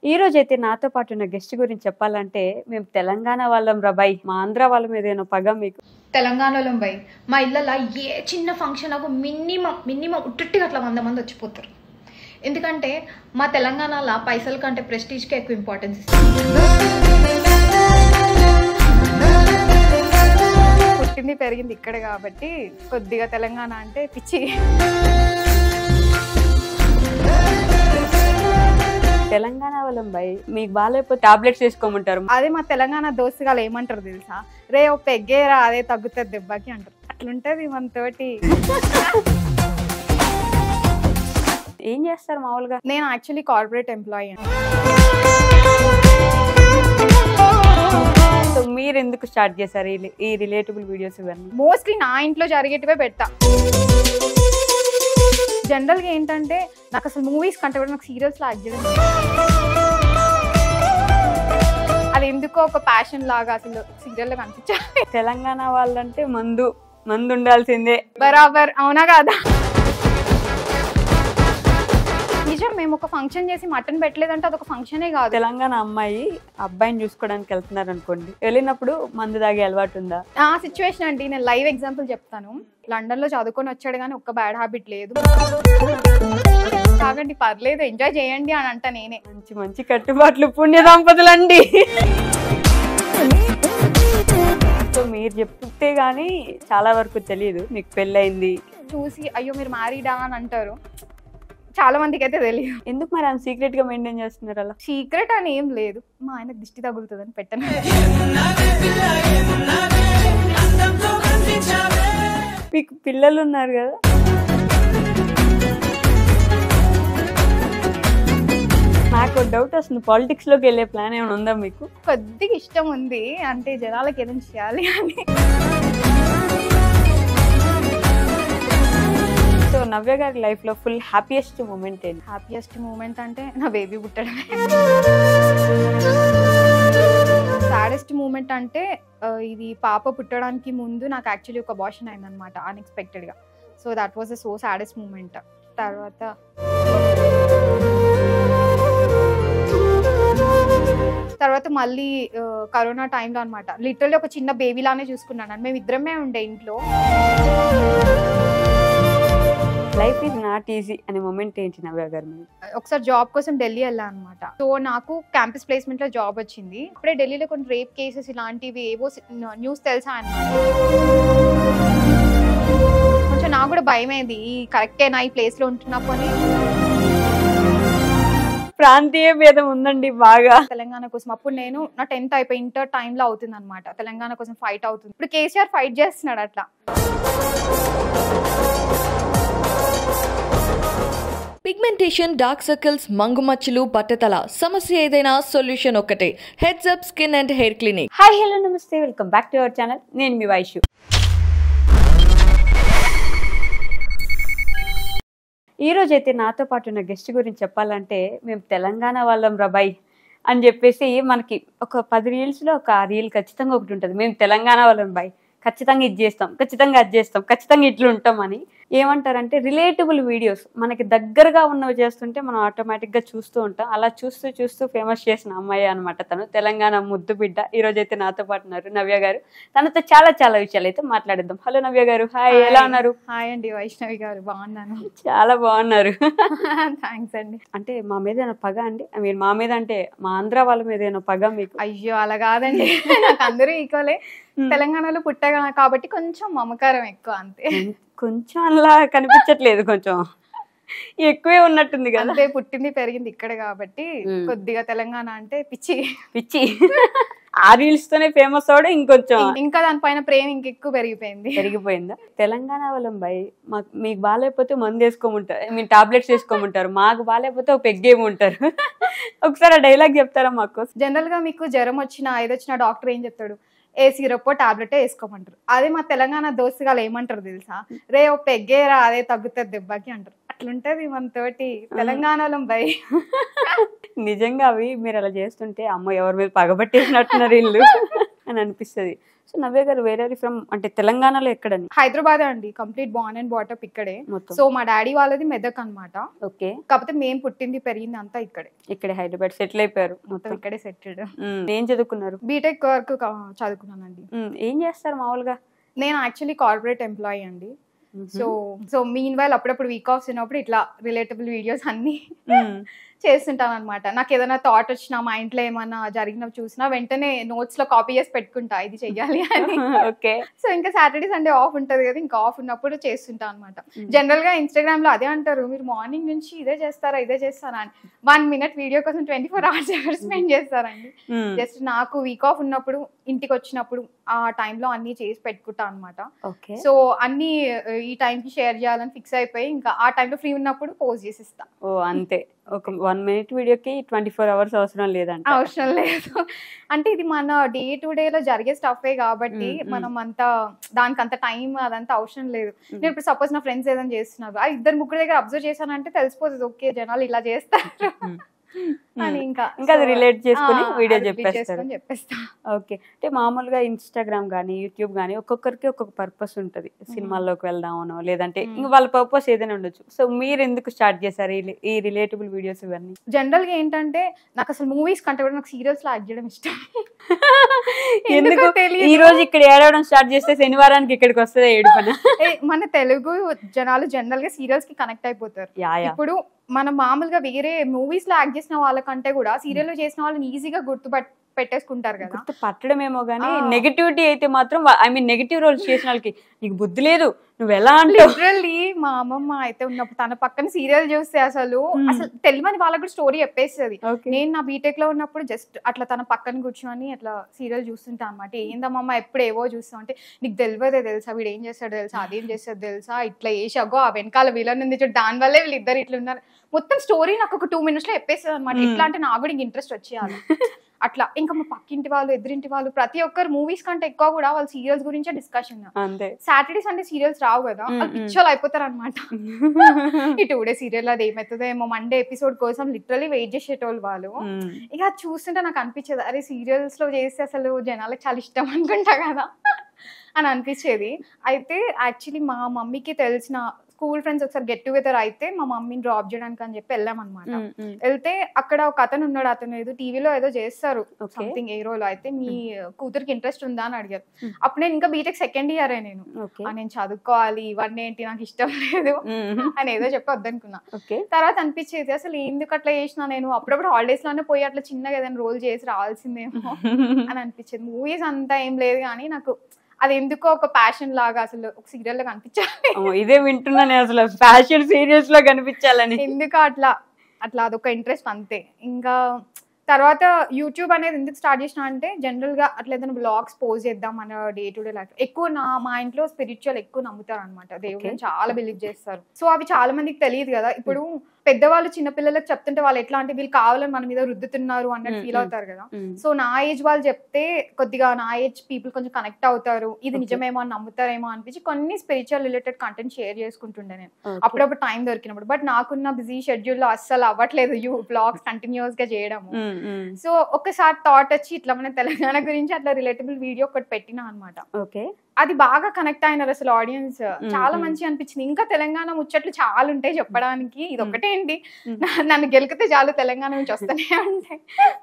ఈ రోజైతే నాతో పాటు ఉన్న గెస్ట్ గురించి చెప్పాలంటే మేము తెలంగాణ వాళ్ళం రాబాయ్, మా ఆంధ్ర వాళ్ళ మీద ఏమో పగ మీకు. తెలంగాణలో బై మా ఇళ్ళల్లో ఏ చిన్న ఫంక్షన్ నాకు మినిమం ఉట్టుగా అట్లా 100 మంది వచ్చిపోతారు. ఎందుకంటే మా తెలంగాణలో పైసల కంటే ప్రెస్టీజ్కి ఎక్కువ ఇంపార్టెన్స్ ఇస్తారు. పుట్టింది పెరిగింది ఇక్కడ కాబట్టి కొద్దిగా తెలంగాణ అంటే పిచ్చి. తెలంగాణ వాళ్ళం బై, మీకు బాగాలేకపోతే టాబ్లెట్స్ వేసుకోమంటారు. అదే మా తెలంగాణ దోస్తుగాలు ఏమంటారు తెలుసా, రే ఓ పెగ్గేరా అదే తగ్గుతుంది దెబ్బకి అంటారు. అట్లుంటది మనతోటి. ఏం చేస్తారు మామూలుగా? నేను యాక్చువల్లీ కార్పొరేట్ ఎంప్లాయీ అండి. సో మీరు ఎందుకు స్టార్ట్ చేశారు ఈ రిలేటబుల్ వీడియోస్? ఇవన్నీ మోస్ట్లీ నా ఇంట్లో జరిగేటివే పెడతా. జనరల్గా ఏంటంటే నాకు అసలు మూవీస్ కంటే కూడా నాకు సీరియల్స్లో యాక్ట్ చేయడం అది ఎందుకో ఒక ప్యాషన్ లాగా అసలు సీరియల్లో కనిపించాలి. తెలంగాణ వాళ్ళంటే మందు ఉండాల్సిందే. బరాబర్ అవునా కాదా? నిజం, మేము ఒక ఫంక్షన్ చేసి మటన్ పెట్టలేదంటే అదొక ఫంక్షనే కాదు. తెలంగాణ అమ్మాయి అబ్బాయిని చూసుకోవడానికి వెళ్తున్నారు అనుకోండి, వెళ్ళినప్పుడు మందు తాగే అలవాటు ఉందా? ఆ సిచ్యువేషన్ అండి, నేను లైవ్ ఎగ్జాంపుల్ చెప్తాను. లండన్ లో చదువుకొని వచ్చాడు కానీ ఒక్క బ్యాడ్ హ్యాబిట్ లేదు. కాకండి పర్లేదు ఎంజాయ్ చేయండి అని అంట నేనే. మంచి కట్టుబాట్లు పుణ్య దంపతులండి. సో మీరు చెప్తే గానీ చాలా వరకు తెలియదు మీకు పెళ్ళయింది. చూసి అయ్యో మీరు మ్యారీడా అని అంటారు, చాలా మందికి అయితే తెలియదు. ఎందుకు మరి అంత సీక్రెట్ గా మెయింటైన్ చేస్తున్నారు? అలా సీక్రెట్ అని ఏం లేదు, మా ఆయన దిష్టి తగులుతుందని పెట్టను. మీకు పిల్లలు ఉన్నారు కదా, నాకు డౌట్ వస్తుంది, పాలిటిక్స్ లోకి వెళ్ళే ప్లాన్ ఏమైనా ఉందా మీకు? కొద్దిగా ఇష్టం ఉంది, అంటే జనాలకు ఏదైనా చేయాలి అని. సో నవ్య గారి లైఫ్ లో ఫుల్ హ్యాపీయెస్ట్ మూమెంట్ ఏంటి? హ్యాపీయెస్ట్ మూమెంట్ అంటే నా బేబీ పుట్టడమే. సాడెస్ట్ మూమెంట్ అంటే ఇది పాప పుట్టడానికి ముందు నాకు యాక్చువల్లీ ఒక అబార్షన్ అయిందనమాట అన్ఎక్స్పెక్టెడ్గా. So that was so saddest moment. తర్వాత మళ్ళీ కరోనా టైంలో అనమాట, లిటరల్లీ ఒక చిన్న బేబీలానే చూసుకున్నాను. మేము ఇద్దరమే ఉండే ఇంట్లో. లైఫ్ ఈజ్ నాట్ ఈజీ అనే మూమెంట్ ఏంటి నవ్య గారు? ఒకసారి జాబ్ కోసం ఢిల్లీ వెళ్ళాను అనమాట. సో నాకు క్యాంపస్ ప్లేస్మెంట్ లో జాబ్ వచ్చింది. ఇప్పుడే ఢిల్లీలో కొన్ని రేప్ కేసెస్ ఇలాంటివి ఏవో న్యూస్ తెలుసా అనమాట. కొంచెం నాకు కూడా భయం అయింది, ఈ కరెక్టేనా ఈ ప్లేస్ లో ఉంటున్నప్పుడు అని. ప్రాంతీయ భేదం ఉందండి బాగా తెలంగాణ కోసం. అప్పుడు నేను నా 10th అయిపోయి ఇంటర్ టైంలో అవుతుంది అనమాట, తెలంగాణ కోసం ఫైట్ అవుతుంది. ఇప్పుడు కేసీఆర్ ఫైట్ చేస్తున్నాడు అట్లా. పిగ్మెంటేషన్, డార్క్ సర్కిల్స్, మంగుమచ్చలు, బట్టతల సమస్య ఏదైనా సొల్యూషన్ ఒక్కటే, heads up skin and hair clinic. Hi hello namaste, welcome back to our channel. నేను మీ వైషు. ఈ రోజైతే నాతో పాటు ఉన్న గెస్ట్ గురించి చెప్పాలంటే మేము తెలంగాణ వాళ్ళం రాబాయ్ అని చెప్పేసి మనకి ఒక 10 రీల్స్లో ఒక రీల్ ఖచ్చితంగా ఒకటి ఉంటుంది, మేము తెలంగాణ వాళ్ళం బాయ్, ఖచ్చితంగా ఇది చేస్తాం, ఖచ్చితంగా అది చేస్తాం, ఖచ్చితంగా ఇట్లా ఉంటాం అని. ఏమంటారంటే రిలేటబుల్ వీడియోస్ మనకి దగ్గరగా ఉన్నవి చేస్తుంటే మనం ఆటోమేటిక్గా చూస్తూ ఉంటాం. అలా చూస్తూ చూస్తూ ఫేమస్ చేసిన అమ్మాయి అనమాట తను, తెలంగాణ ముద్దు బిడ్డ. ఈ రోజు అయితే నాతో పాటు ఉన్నారు నవ్య గారు. తనతో చాలా చాలా విషయాలు అయితే మాట్లాడిద్దాం. హలో నవ్య గారు. హాయ్, ఎలా ఉన్నారు? హాయ్ అండి వైష్ణవి గారు, బాగున్నాను. చాలా బాగున్నారు. థ్యాంక్స్ అండి. అంటే మా మీద ఏమైనా పగ అండి? మీరు మా మీద అంటే మా ఆంధ్ర వాళ్ళ మీద ఏమైనా పగ మీకు? అయ్యో అలా కాదండి, నాకు అందరూ ఈక్వలే. తెలంగాణలో పుట్టగా కాబట్టి కొంచెం మమకారం ఎక్కువ అంతే. కొంచెం అలా కనిపించట్లేదు, కొంచెం ఎక్కువే ఉన్నట్టుంది కదా. అంతే, పుట్టింది పెరిగింది ఇక్కడ కాబట్టి కొద్దిగా తెలంగాణ అంటే పిచ్చి. ఆ రీల్స్ తోనే ఫేమస్ అవడం ఇంకొంచెం ఇంకా దానిపైన ప్రేమ ఇంకెక్కువ పెరిగిపోయిందా? తెలంగాణ వాళ్ళం బై, మీకు బాగాలేకపోతే మందు వేసుకోమంటారు, మీరు టాబ్లెట్స్ వేసుకోమంటారు, మాకు బాగాలేకపోతే ఒక పెగ్గేమంటారు. ఒకసారి ఆ డైలాగ్ చెప్తారా మాకు? జనరల్ గా మీకు జ్వరం వచ్చినా ఏదొచ్చినా డాక్టర్ ఏం చెప్తాడు, ఏ సిరప్ టాబ్లెట్ వేసుకోమంటారు. అదే మా తెలంగాణ దోస్తుగాలు ఏమంటారు తెలుసా, రే ఓ పెగ్గేరా అదే తగ్గుతుంది దెబ్బకి అంటారు. అట్లుంటది మనతోటి తెలంగాణలో బై. నిజంగా అవి మీరు అలా చేస్తుంటే అమ్మ ఎవరి మీద పగబట్టేసినట్టున్నారు ఇల్లు. అని అనిపిస్తుంది. సో నవ్య గారు వేరే ఫ్రమ్ అంటే తెలంగాణలో ఎక్కడని? హైదరాబాద్ అండి, కంప్లీట్ బార్న్ అండ్ బాటప్ ఇక్కడే. మొత్తం సో మా డాడీ వాళ్ళది మెదక్ అన్నమాట. ఓకే. కాకపోతే మేము పుట్టింది పెరిగింది అంతా ఇక్కడే. ఇక్కడే హైదరాబాద్ సెటిల్ అయిపోయారు మొత్తం మొత్తం. ఇక్కడే సెటిల్డ్. ఏం చదువుకున్నారు? బీటెక్ వరకు చదువుకున్నానండి. ఏం చేస్తారు మామూలుగా? నేను యాక్చువల్లీ కార్పొరేట్ ఎంప్లాయీ అండి. సో మీన్ వైల్ అప్పుడప్పుడు వీక్ ఆఫ్స్ ఉన్నప్పుడు ఇట్లా రిలేటబుల్ వీడియోస్ అన్ని చేస్తుంటాను అనమాట. నాకు ఏదైనా థాట్ వచ్చినా, మా ఇంట్లో ఏమన్నా జరిగినవి చూసినా వెంటనే నోట్స్ లో కాపీ చేసి పెట్టుకుంటా ఇది చెయ్యాలి అని. ఓకే. సో ఇంకా సాటర్డే సండే ఆఫ్ ఉంటది కదా, ఇంకా ఆఫ్ ఉన్నప్పుడు చేస్తుంటా అనమాట. జనరల్ గా ఇన్స్టాగ్రామ్ లో అదే అంటారు, మీరు మార్నింగ్ నుంచి ఇదే చేస్తారా అని. 1 minute వీడియో కోసం 24 hours ఎవరు స్పెండ్ చేస్తారండి. జస్ట్ నాకు వీక్ ఆఫ్ ఉన్నప్పుడు, ఇంటికి వచ్చినప్పుడు ఆ టైంలో అన్ని చేసి పెట్టుకుంటా అనమాట. సో అన్ని ఈ టైంకి షేర్ చేయాలని ఫిక్స్ అయిపోయి ఇంకా ఆ టైంలో ఫ్రీ ఉన్నప్పుడు పోస్ట్ చేసిస్తా. ఓ అంతే. ఒక 1 minute వీడియోకి 24 hours అవసరం లేదంట. అవసరం లేదు. అంటే ఇది మన డే టు డే లో జరిగే స్టఫే కాబట్టి మనం అంతా దానికి అంత టైం అదంతా అవసరం లేదు. నేను ఇప్పుడు సపోజ్ నా ఫ్రెండ్స్ ఏదైనా చేస్తున్నారు, ఆ 2-3 దగ్గర అబ్జర్వ్ చేశానంటే తెలిసిపోతుంది, ఓకే జనాలు ఇలా చేస్తారు అని. ఇంకా అది రిలేట్ చేసుకుని వీడియో చెప్పేస్తారు. ఓకే. అంటే మామూలుగా ఇన్స్టాగ్రామ్ కానీ యూట్యూబ్ కానీ ఒక్కొక్కరికి ఒక్కొక్క పర్పస్ ఉంటుంది. సినిమాల్లోకి వెళ్దామనో లేదంటే ఇంకా వాళ్ళ పర్పస్ ఏదైనా ఉండొచ్చు. సో మీరు ఎందుకు స్టార్ట్ చేశారు ఈ రిలేటబుల్ వీడియోస్ ఇవన్నీ? జనరల్ గా ఏంటంటే నాకు అసలు మూవీస్ కంటే కూడా నాకు సీరియల్స్ లో యాక్ట్ చేయడం ఇష్టం. ఎందుకు ఈ రోజు ఇక్కడ ఏడవడం స్టార్ట్ చేస్తే శనివారానికి ఇక్కడికి వస్తుంది ఏడుపన? మన తెలుగు జనాలు జనరల్ గా సీరియల్స్ కి కనెక్ట్ అయిపోతారు. ఇప్పుడు మనం మామూలుగా వేరే మూవీస్ లో యాక్ట్ చేసిన వాళ్ళకంటే కూడా సీరియల్ లో చేసిన వాళ్ళని ఈజీగా పెట్టేసుకుంటారు కదా. పట్టడమేమో గానీ నెగటివిటీ అయితే మాత్రం ఐ మీన్ నెగటివ్ రోల్స్ చేసిన వాళ్ళకి నీకు బుద్ధి లేదు, నువ్వు ఎలా అంటే. లిటరల్లీ మా అమ్మమ్మ అయితే ఉన్నప్పుడు తన పక్కన సీరియల్ చూస్తే అసలు తెలియని వాళ్ళకి కూడా స్టోరీ చెప్పేస్తుంది. నేను నా బీటెక్ లో ఉన్నప్పుడు జస్ట్ అట్లా తన పక్కన కూర్చొని అట్లా సీరియల్ చూస్తుంటా అనమాట. ఏందమ్మమ్మ ఎప్పుడు ఏవో చూస్తాం అంటే, నీకు తెలియదే తెలుసా, వీడు ఏం చేస్తాడు తెలుసా, అదేం చేస్తాడు తెలుసా, ఇట్లా వేసాగో ఆ వెనకాల విలన్ ఉంది చూడు, దాని వల్లే వీళ్ళిద్దరు ఇట్లా ఉన్నారు. మొత్తం స్టోరీ నాకు ఒక 2 minutes లో చెప్పేస్తుంది అనమాట. ఎట్లా అంటే నాకు కూడా ఇంట్రెస్ట్ వచ్చేయాలి అట్లా. ఇంకా మా పక్కింటి వాళ్ళు, ఎదురింటి వాళ్ళు, ప్రతి ఒక్కరు మూవీస్ కంటే ఎక్కువ కూడా వాళ్ళు సీరియల్స్ గురించే డిస్కషన్. సాటర్డే సండే సీరియల్స్ రావు కదా, వాళ్ళు పిచ్చోళ్ళు అయిపోతారు అనమాట. ఈ 2 days సీరియల్ అది ఏమవుతుందో ఏమో, మండే ఎపిసోడ్ కోసం లిటరలీ వెయిట్ చేసేటోళ్ళు వాళ్ళు. ఇక అది చూస్తుంటే నాకు అనిపించేది, అరే సీరియల్స్ లో చేస్తే అసలు జనాలకు చాలా ఇష్టం అనుకుంటా కదా అని అనిపించేది. అయితే యాక్చువల్లీ మా మమ్మీకి తెలిసిన స్కూల్ ఫ్రెండ్స్ ఒకసారి గెట్ టుగెదర్ అయితే మా మమ్మీని డ్రాప్ చేయడానికి అని చెప్పి వెళ్ళాం అనమాట. వెళ్తే అక్కడ ఒక అతను ఉన్నాడు, అతను ఏదో టీవీలో ఏదో చేస్తారు సంథింగ్ ఏ రోల్ అయితే, మీ కూతురికి ఇంట్రెస్ట్ ఉందా అని అడిగారు. అప్పుడు నేను ఇంకా బీటెక్ 2nd year నేను చదువుకోవాలి, ఇవన్నీ ఏంటి నాకు ఇష్టం లేదు అని ఏదో చెప్పి వద్దనుకున్నా. తర్వాత అనిపించేది అసలు ఎందుకు అట్లా చేసినా, నేను అప్పుడప్పుడు హాలిడేస్ లోనే పోయి అట్లా చిన్నగా ఏదైనా రోల్ చేసి రావాల్సిందేమో అని అనిపించేది. మూవీస్ అంతా ఏం లేదు కానీ నాకు అది ఎందుకో ఒక ప్యాషన్ లాగా అసలు ఒక సీరియల్ లో కనిపించాలి. ఇదే వింటున్నాను అసలు, ప్యాషన్ సీరియల్స్ లో కనిపించాలని. ఎందుకు అట్లా అదొక ఇంట్రెస్ట్ అంతే. ఇంకా తర్వాత యూట్యూబ్ అనేది ఎందుకు స్టార్ట్ చేసిన అంటే, జనరల్ గా అట్లా ఏదైనా బ్లాగ్స్ పోస్ట్ చేద్దాం మన డే టు డే లైఫ్. ఎక్కువ మా ఇంట్లో స్పిరిచువల్ ఎక్కువ నమ్ముతారు అనమాట, దేవుడిని చాలా బిలీవ్ చేస్తారు. సో అవి చాలా మందికి తెలియదు కదా. ఇప్పుడు పెద్దవాళ్ళు చిన్నపిల్లలకు చెప్తుంటే వాళ్ళు ఎట్లా అంటే వీళ్ళు కావాలని మన మీద రుద్దుతున్నారు అన్నట్టు ఫీల్ అవుతారు కదా. సో నా ఏజ్ వాళ్ళు చెప్తే కొద్దిగా నా ఏజ్ పీపుల్ కొంచెం కనెక్ట్ అవుతారు, ఇది నిజమేమో అని నమ్ముతారేమో అనిపించి కొన్ని స్పిరిచువల్ రిలేటెడ్ కంటెంట్ షేర్ చేసుకుంటుండే నేను అప్పుడప్పుడు టైం దొరికినప్పుడు. బట్ నాకున్న బిజీ షెడ్యూల్ లో అస్సలు అవ్వట్లేదు బ్లాగ్స్ కంటిన్యూస్ గా చేయడము. సో ఒకసారి థాట్ వచ్చి ఇట్లా మన తెలంగాణ గురించి అట్లా రిలేటబుల్ వీడియో ఒకటి పెట్టినా అనమాట. అది బాగా కనెక్ట్ అయినారు అసలు ఆడియన్స్, చాలా మంచి అనిపించింది. ఇంకా తెలంగాణ ముచ్చట్లు చాలా ఉంటాయి చెప్పడానికి, ఇది ఒకటే ఏంటి నన్ను గెలికితే చాలు తెలంగాణ నుంచి వస్తూనే ఉంటాయి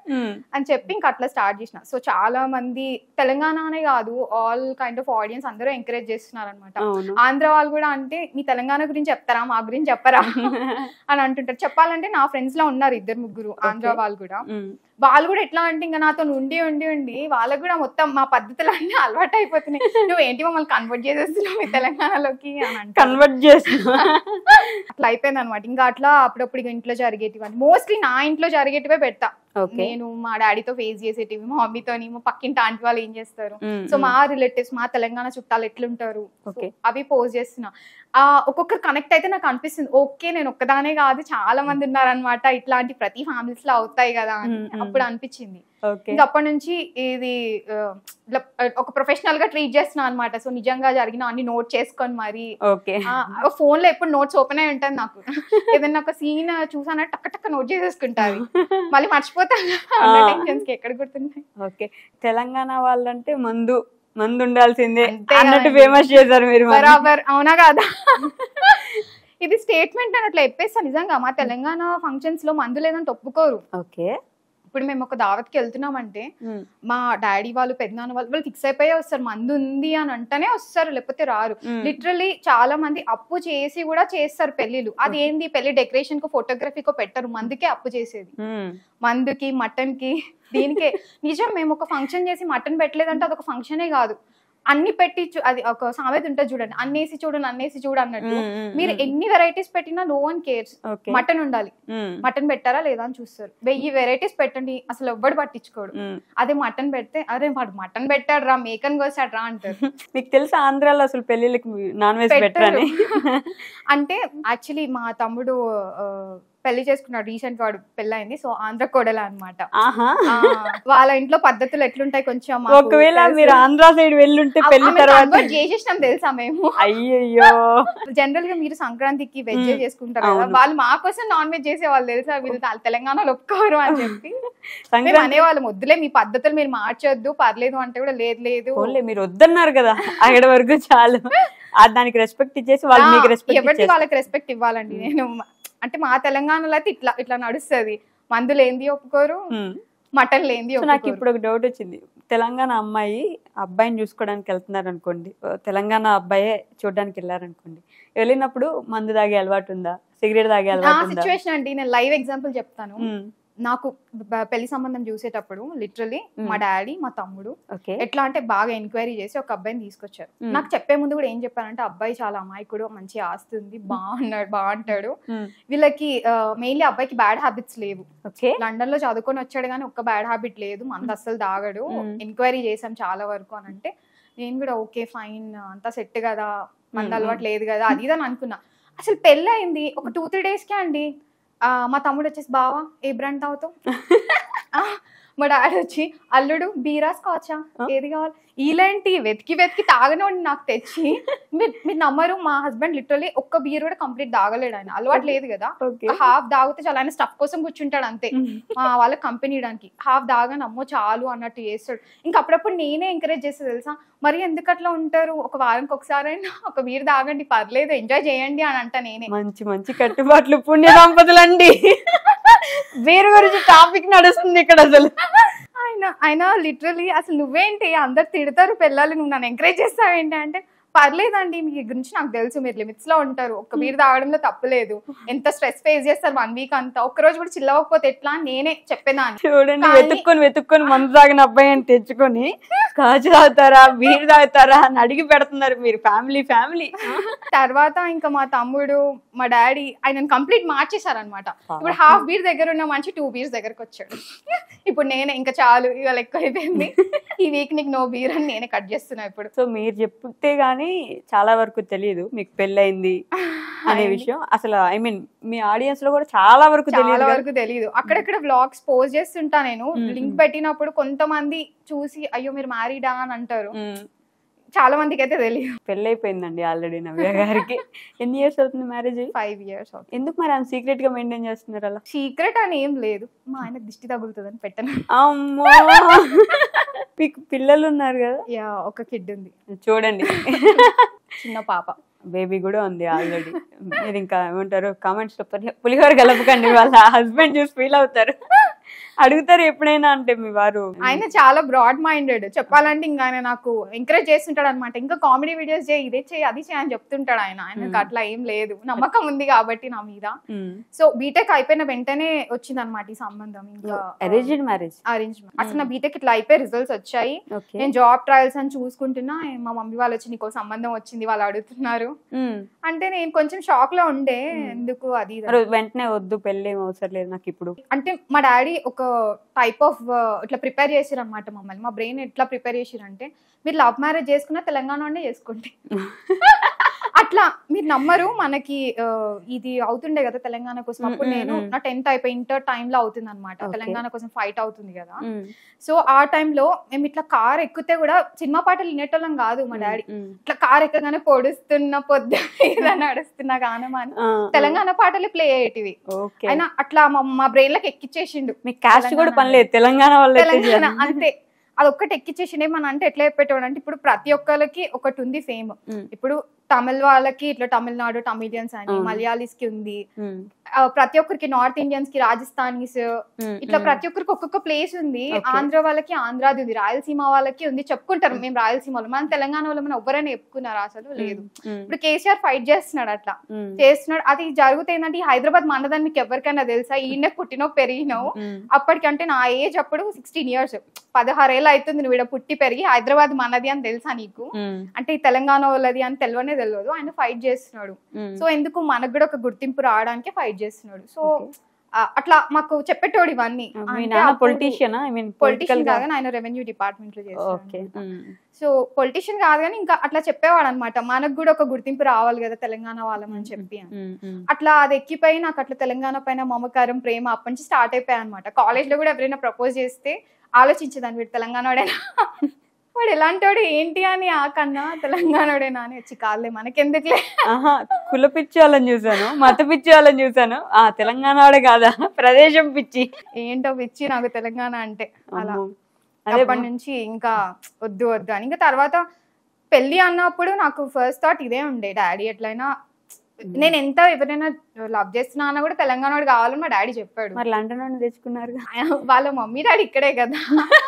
అని చెప్పి ఇంకా అట్లా స్టార్ట్ చేసిన. సో చాలా మంది తెలంగాణనే కాదు ఆల్ కైండ్ ఆఫ్ ఆడియన్స్ అందరూ ఎంకరేజ్ చేస్తున్నారు అనమాట. ఆంధ్ర వాళ్ళు కూడా అంటే మీ తెలంగాణ గురించి చెప్తారా, మా గురించి చెప్పరా అని అంటుంటారు. చెప్పాలంటే నా ఫ్రెండ్స్ లో ఉన్నారు 2-3 ఆంధ్ర వాళ్ళు కూడా. వాళ్ళు కూడా ఎట్లా అంటే ఇంకా నాతో ఉండి ఉండి ఉండి వాళ్ళకు కూడా మొత్తం మా పద్ధతులు అన్నీ అలవాటు అయిపోతున్నాయి. నువ్వు ఏంటి మమ్మల్ని కన్వర్ట్ చేసేస్తున్నావు మీ తెలంగాణలోకి అని కన్వర్ట్ చేస్తున్నా అట్లా అయిపోయింది అనమాట. ఇంకా అట్లా అప్పుడప్పుడు ఇంట్లో జరిగేటివన్నీ మోస్ట్లీ నా ఇంట్లో జరిగేటివే పెడతా. నేను మా డాడీతో ఫేస్ చేసేటివి, మా మమ్మీతోని, మా పక్కింటి ఆంటీ వాళ్ళు ఏం చేస్తారు, సో మా రిలేటివ్స్ మా తెలంగాణ చుట్టాలు ఎట్లుంటారు అవి పోస్ట్ చేస్తున్నా. ఒక్కొక్కరు కనెక్ట్ అయితే నాకు అనిపిస్తుంది ఓకే నేను ఒక్కదానే కాదు చాలా మంది ఉన్నారనమాట ఇట్లాంటి ప్రతి ఫ్యామిలీస్ లో అవుతాయి కదా అని అప్పుడు అనిపించింది. ఇంకా అప్పటి నుంచి ఇది ఒక ప్రొఫెషనల్ గా ట్రీట్ చేస్తున్నా అనమాట. సో నిజంగా జరిగిన అన్ని నోట్ చేసుకొని మరి ఫోన్ లో ఎప్పుడు నోట్స్ ఓపెన్ అయి ఉంటుంది నాకు. ఏదైనా ఒక సీన్ చూసానంటే టక్క టక్క నోట్ చేసేసుకుంటారు, మళ్ళీ మర్చిపోతాను టెన్షన్స్ కి ఎక్కడ గుర్తున్నాయి. ఓకే, తెలంగాణ వాళ్ళంటే మందు ఉండాల్సిందే అన్నట్టు ఫేమస్ చేశారు మీరు. బరాబర్ అవునా కాదా? ఇది స్టేట్మెంట్ అని అట్లా చెప్పేస్తా. నిజంగా మా తెలంగాణ ఫంక్షన్స్ లో మందు లేదంటే ఒప్పుకోరు. ఓకే, ఇప్పుడు మేము ఒక దావత్కి వెళ్తున్నామంటే మా డాడీ వాళ్ళు పెద్దనాన్న వాళ్ళు ఫిక్స్ అయిపోయే వస్తారు, మందు ఉంది అని అంటేనే వస్తారు, లేకపోతే రారు. లిటరలీ చాలా మంది అప్పు చేసి కూడా చేస్తారు పెళ్లిలు. అది ఏంది, పెళ్లి డెకరేషన్ కో ఫోటోగ్రఫీకో పెట్టరు, మందుకే అప్పు చేసేది. మందుకి మటన్ కి దీనికే. నిజం, మేము ఒక ఫంక్షన్ చేసి మటన్ పెట్టలేదంటే అదొక ఫంక్షనే కాదు. అన్ని పెట్టి అది ఒక సామెత ఉంటుంది చూడండి, అన్నేసి చూడు నన్నేసి చూడు అన్నట్టు. మీరు ఎన్ని వెరైటీస్ పెట్టినా నో వన్ కేర్స్, మటన్ ఉండాలి. మటన్ పెట్టారా లేదా అని చూస్తారు. 1000 వెరైటీస్ పెట్టండి అసలు ఎవ్వడు పట్టించుకోడు. అదే మటన్ పెడితే అరే వాడు మటన్ పెట్టాడు రా, మేకన్ కోసాడు రా అంటారు. మీకు తెలుసా ఆంధ్రాలో అసలు పెళ్లిళ్ళకి నాన్ వెజ్ పెట్టారు అంటే యాక్చువల్లీ మా తమ్ముడు పెళ్లి చేసుకున్నాడు రీసెంట్, వాడు పెళ్ళైంది. సో ఆంధ్ర కోడల అనమాట. వాళ్ళ ఇంట్లో పద్ధతులు ఎట్లుంటాయి కొంచెం. ఒకవేళ మీరు ఆంధ్ర సైడ్ వెళ్ళుంటే పెళ్లి తర్వాత చేసేసినాం తెలుసా మేము. అయ్యో, జనరల్ గా మీరు సంక్రాంతికి వెజ్ చేసుకుంటారు కదా, వాళ్ళు మా కోసం నాన్ వెజ్ చేసే వాళ్ళు తెలుసా. వీళ్ళు తెలంగాణలో ఒప్పుకోరు అని చెప్పి అనేవాళ్ళు, వద్దులే మీ పద్ధతులు మీరు మార్చొద్దు పర్లేదు అంటే కూడా లేదు మీరు వద్దన్నారు కదా అక్కడ వరకు చాలు. దానికి రెస్పెక్ట్ ఇచ్చేసి వాళ్ళు మీకు రెస్పెక్ట్ ఎవరికి వాళ్ళకి రెస్పెక్ట్ ఇవ్వాలండి. నేను అంటే మా తెలంగాణలో అయితే ఇట్లా నడుస్తుంది, మందు లేంది ఒప్పుకోరు, మటన్ లేంది. నాకు ఇప్పుడు ఒక డౌట్ వచ్చింది, తెలంగాణ అమ్మాయి అబ్బాయిని చూసుకోవడానికి వెళ్తున్నారు అనుకోండి, తెలంగాణ అబ్బాయే చూడడానికి వెళ్ళారనుకోండి, వెళ్ళినప్పుడు మందు తాగే అలవాటు ఉందా, సిగరెట్ తాగే అలవాటు ఉందా? సిచ్యువేషన్ అండి, నేను లైవ్ ఎగ్జాంపుల్ చెప్తాను. నాకు పెళ్లి సంబంధం చూసేటప్పుడు లిటరలీ మా డాడీ మా తమ్ముడు ఎట్లా అంటే బాగా ఎంక్వైరీ చేసి ఒక అబ్బాయిని తీసుకొచ్చారు. నాకు చెప్పే ముందు కూడా ఏం చెప్పారంటే అబ్బాయి చాలా అమాయకుడు, మంచి ఆస్తి ఉంది, బాగుంటాడు. వీళ్ళకి మెయిన్లీ అబ్బాయికి బ్యాడ్ హ్యాబిట్స్ లేవు. లండన్ లో చదువుకొని వచ్చాడు కానీ ఒక్క బ్యాడ్ హ్యాబిట్ లేదు, మంది అస్సలు తాగడు. ఎంక్వైరీ చేసాం చాలా వరకు అని అంటే నేను కూడా ఓకే ఫైన్ అంతా సెట్ కదా, మంది అలవాటు లేదు కదా అది ఇదని అనుకున్నా. అసలు పెళ్ళి అయింది ఒక 2-3 డేస్కే అండి మా తమ్ముడు వచ్చేసి బావా ఏ బ్రాండ్ తాగుతావు, మా డాడీ వచ్చి అల్లుడు బీరా స్కాచా ఏది కావాలి, ఇలాంటి వెతికి తాగనోండి నాకు తెచ్చి. మీరు నమ్మరు, మా హస్బెండ్ లిటరలీ ఒక్క బీర్ కూడా కంప్లీట్ తాగలేడు, ఆయన అలవాటు లేదు కదా. హాఫ్ తాగితే చాలా, ఆయన స్టఫ్ కోసం కూర్చుంటాడు అంతే, వాళ్ళకి కంపెనీ ఇవ్వడానికి. హాఫ్ తాగని అమ్మో చాలు అన్నట్టు చేస్తాడు. ఇంకా అప్పుడప్పుడు నేనే ఎంకరేజ్ చేస్తా తెలుసా, మరి ఎందుకు అట్లా ఉంటారు, ఒక వారానికి ఒకసారి అయినా ఒక బీర్ తాగండి పర్లేదు ఎంజాయ్ చేయండి అని అంట నేనే. మంచి కట్టుబాట్లు పుణ్య దంపతులండి. బీర్ గురించి టాపిక్ నడుస్తుంది ఇక్కడ అసలు. ఆయన లిటరలీ అసలు నువ్వేంటి అందరు తిడతారు పెళ్ళాలి, నువ్వు నన్ను ఎంకరేజ్ చేస్తావేంటి అంటే పర్లేదండి మీ గురించి నాకు తెలుసు, మీరు లిమిట్స్ లో ఉంటారు, ఒక్క బీర్ తాగడంలో తప్పులేదు, ఎంత స్ట్రెస్ ఫేస్ చేస్తారు 1 వీక్ అంతా, ఒక్కరోజు కూడా చిల్లవకపోతే ఎట్లా అని నేనే చెప్పేదాన్ని. చూడండి, వెతుక్కొని మందు తాగిన అబ్బాయి అని తెచ్చుకొని స్కాచ్ తాగుతారా బీర్ తాగుతారా అని అడిగి పెడుతున్నారు మీరు. ఫ్యామిలీ తర్వాత ఇంకా మా తమ్ముడు మా డాడీ ఆయన కంప్లీట్ మార్చేశారనమాట. ఇప్పుడు హాఫ్ బీర్ దగ్గర ఉన్న మంచి 2 బీర్స్ దగ్గరకు వచ్చాడు. ఇప్పుడు నేనే ఇంకా చాలు ఇవాళ ఎక్కువ అయిపోయింది, ఈ వీక్ నీకు నో బీర్ అని నేనే కట్ చేస్తున్నా ఇప్పుడు. సో మీరు చెప్తే గానీ చాలా వరకు తెలియదు మీకు పెళ్ళయింది అనే విషయం. అసలు ఐ మీన్ మీ ఆడియన్స్ లో కూడా చాలా వరకు తెలియదు. అక్కడక్కడ వ్లాగ్స్ పోస్ట్ చేస్తుంటా నేను, లింక్ పెట్టినప్పుడు కొంతమంది చూసి అయ్యో మీరు మ్యారీడా అని అంటారు, చాలా మందికి అయితే తెలియదు. పెళ్లి అయిపోయిందండి ఆల్రెడీ నవ్య గారికి. ఎన్ని ఇయర్స్ అవుతుంది మ్యారేజ్? 5 years అవుతుంది. ఎందుకు మరి అంత సీక్రెట్ గా మెయింటైన్ చేస్తున్నారు? అలా సీక్రెట్ అని ఏం లేదు, మా ఆయన దిష్టి తగులుతుందని పెట్టను. అమ్మో, మీకు పిల్లలు ఉన్నారు కదా? యా, ఒక కిడ్ ఉంది చూడండి, చిన్న పాప, బేబీ కూడా ఉంది ఆల్రెడీ. మీరు ఇంకా ఏమంటారు కామెంట్స్ లో పులిహోర కలపకండి, వాళ్ళ హస్బెండ్ చూసి ఫీల్ అవుతారు. అడుగుతారు ఎప్పుడైనా అంటే మీ వారు. ఆయన చాలా బ్రాడ్ మైండెడ్ చెప్పాలంటే, ఇంకా ఆయన నాకు ఎంకరేజ్ చేస్తుంటాడు అనమాట. ఇంకా కామెడీ వీడియోస్ చేయి, ఇదే చేయి అది చేయి అని చెప్తుంటాడు ఆయన. ఆయనకు అట్లా ఏం లేదు, నమ్మకం ఉంది కాబట్టి నా మీద. సో బీటెక్ అయిపోయిన వెంటనే వచ్చింది అనమాట ఈ సంబంధం. ఇంకా అరేంజ్డ్ మ్యారేజ్. అసలు నా బీటెక్ ఇట్లా అయిపోయి రిజల్ట్స్ వచ్చాయి, నేను జాబ్ ట్రయల్స్ అని చూసుకుంటున్నా, మా మమ్మీ వాళ్ళు వచ్చి నీకు సంబంధం వచ్చింది వాళ్ళు అడుగుతున్నారు అంటే నేను కొంచెం షాక్ లో ఉండే, ఎందుకు అది వెంటనే వద్దు పెళ్లి ఏం అవసరం లేదు నాకు ఇప్పుడు అంటే. మా డాడీ ఒక టైప్ ఆఫ్ ఇట్లా ప్రిపేర్ చేసిరు అనమాట మమ్మల్ని. మా బ్రెయిన్ ఎట్లా ప్రిపేర్ చేసిరంటే, మీరు లవ్ మ్యారేజ్ చేసుకున్నా తెలంగాణలోనే చేసుకోండి, అట్లా మీరు నమ్మరు, మనకి ఇది అవుతుండే కదా తెలంగాణ కోసం. అప్పుడు నేను నా 10th అయిపోయి ఇంటర్ టైంలో అవుతుంది అనమాట, తెలంగాణ కోసం ఫైట్ అవుతుంది కదా. సో ఆ టైంలో మేము ఇట్లా కార్ ఎక్కితే కూడా సినిమా పాటలు వినేటోళ్ళం కాదు. మా డాడీ ఇట్లా కార్ ఎక్కగానే పొడుస్తున్న పొద్దు నడుస్తున్నా గానం అని తెలంగాణ పాటలు ప్లే అయ్యేటివి. అయినా అట్లా మా బ్రెయిన్ లకి ఎక్కిచ్చేసిండు. మీకు కాస్ట్ కూడా పనిలేదు, తెలంగాణ తెలంగాణ అంతే. అదొక్కటి ఎక్కిచ్చేసిండే. మన అంటే ఎట్లా చెప్పేటోడు అంటే ఇప్పుడు ప్రతి ఒక్కరికి ఒకటి ఉంది ఫేమ్. ఇప్పుడు తమిళ వాళ్ళకి ఇట్లా తమిళనాడు తమిళియన్స్ అని, మలయాళీస్ కి ఉంది, ప్రతి ఒక్కరికి నార్త్ ఇండియన్స్ కి రాజస్థానీస్, ఇట్లా ప్రతి ఒక్కరికి ఒక్కొక్క ప్లేస్ ఉంది. ఆంధ్ర వాళ్ళకి ఆంధ్రాది ఉంది, రాయలసీమ వాళ్ళకి ఉంది. చెప్పుకుంటారు మేము రాయలసీమ వాళ్ళు, మన తెలంగాణ వాళ్ళు మనం ఎవరైనా చెప్పుకున్నారు? అసలు లేదు. ఇప్పుడు కేసీఆర్ ఫైట్ చేస్తున్నాడు, అట్లా చేస్తున్నాడు. అది జరుగుతుందంటే ఈ హైదరాబాద్ మనదని మీకు ఎవరికైనా తెలుసా? ఈయన పుట్టినో పెరిగినావు అప్పటికంటే నా ఏజ్ అప్పుడు 16 years, 16 ఏళ్ళు అవుతుంది నువ్వు ఇక్కడ పుట్టి పెరిగి. హైదరాబాద్ మనది అని తెలుసా నీకు? అంటే ఈ తెలంగాణ వాళ్ళది అని తెలియనే తెలియదు. ఆయన ఫైట్ చేస్తున్నాడు. సో ఎందుకు మనకు కూడా ఒక గుర్తింపు రావడానికి ఫైట్ చేస్తున్నాడు. సో అట్లా మాకు చెప్పేటోడు ఇవన్నీ. పొలిటీషియన్ కాదు, ఆయన రెవెన్యూ డిపార్ట్మెంట్ లో చేస్తాడు. సో పొలిటీషియన్ కాదు కానీ ఇంకా అట్లా చెప్పేవాడు అనమాట, మనకు కూడా ఒక గుర్తింపు రావాలి కదా తెలంగాణ వాళ్ళం అని చెప్పి. అట్లా అది ఎక్కిపోయి నాకు అట్లా తెలంగాణ పైన మమకారం ప్రేమ అప్పటి నుంచి స్టార్ట్ అయిపోయాయి అనమాట. కాలేజ్ లో కూడా ఎవరైనా ప్రపోజ్ చేస్తే ఆలోచించేదాన్ని, వీడు తెలంగాణ వాడేనా, వాడు ఎలాంటి వాడు ఏంటి అని, ఆ కన్నా తెలంగాణ వాడేనా అని వచ్చి కాదులే మనకెందుకులే. కుల పిచ్చి వాళ్ళని చూసాను, మత పిచ్చి వాళ్ళని చూసాను, తెలంగాణ వాడే కాదా ప్రదేశం పిచ్చి, ఏంటో పిచ్చి నాకు తెలంగాణ అంటే. అలా అప్పటి నుంచి ఇంకా వద్దు వద్దు అని. ఇంకా తర్వాత పెళ్లి అన్నప్పుడు నాకు ఫస్ట్ థాట్ ఇదే ఉండే, డాడీ ఎట్లయినా నేను ఎంత ఎవరైనా లవ్ చేస్తున్నా అన్న కూడా తెలంగాణ వాడు కావాలని మా డాడీ చెప్పాడు. మరి లండన్ నుండి తెచ్చుకున్నారు వాళ్ళ మమ్మీ డాడీ ఇక్కడే కదా,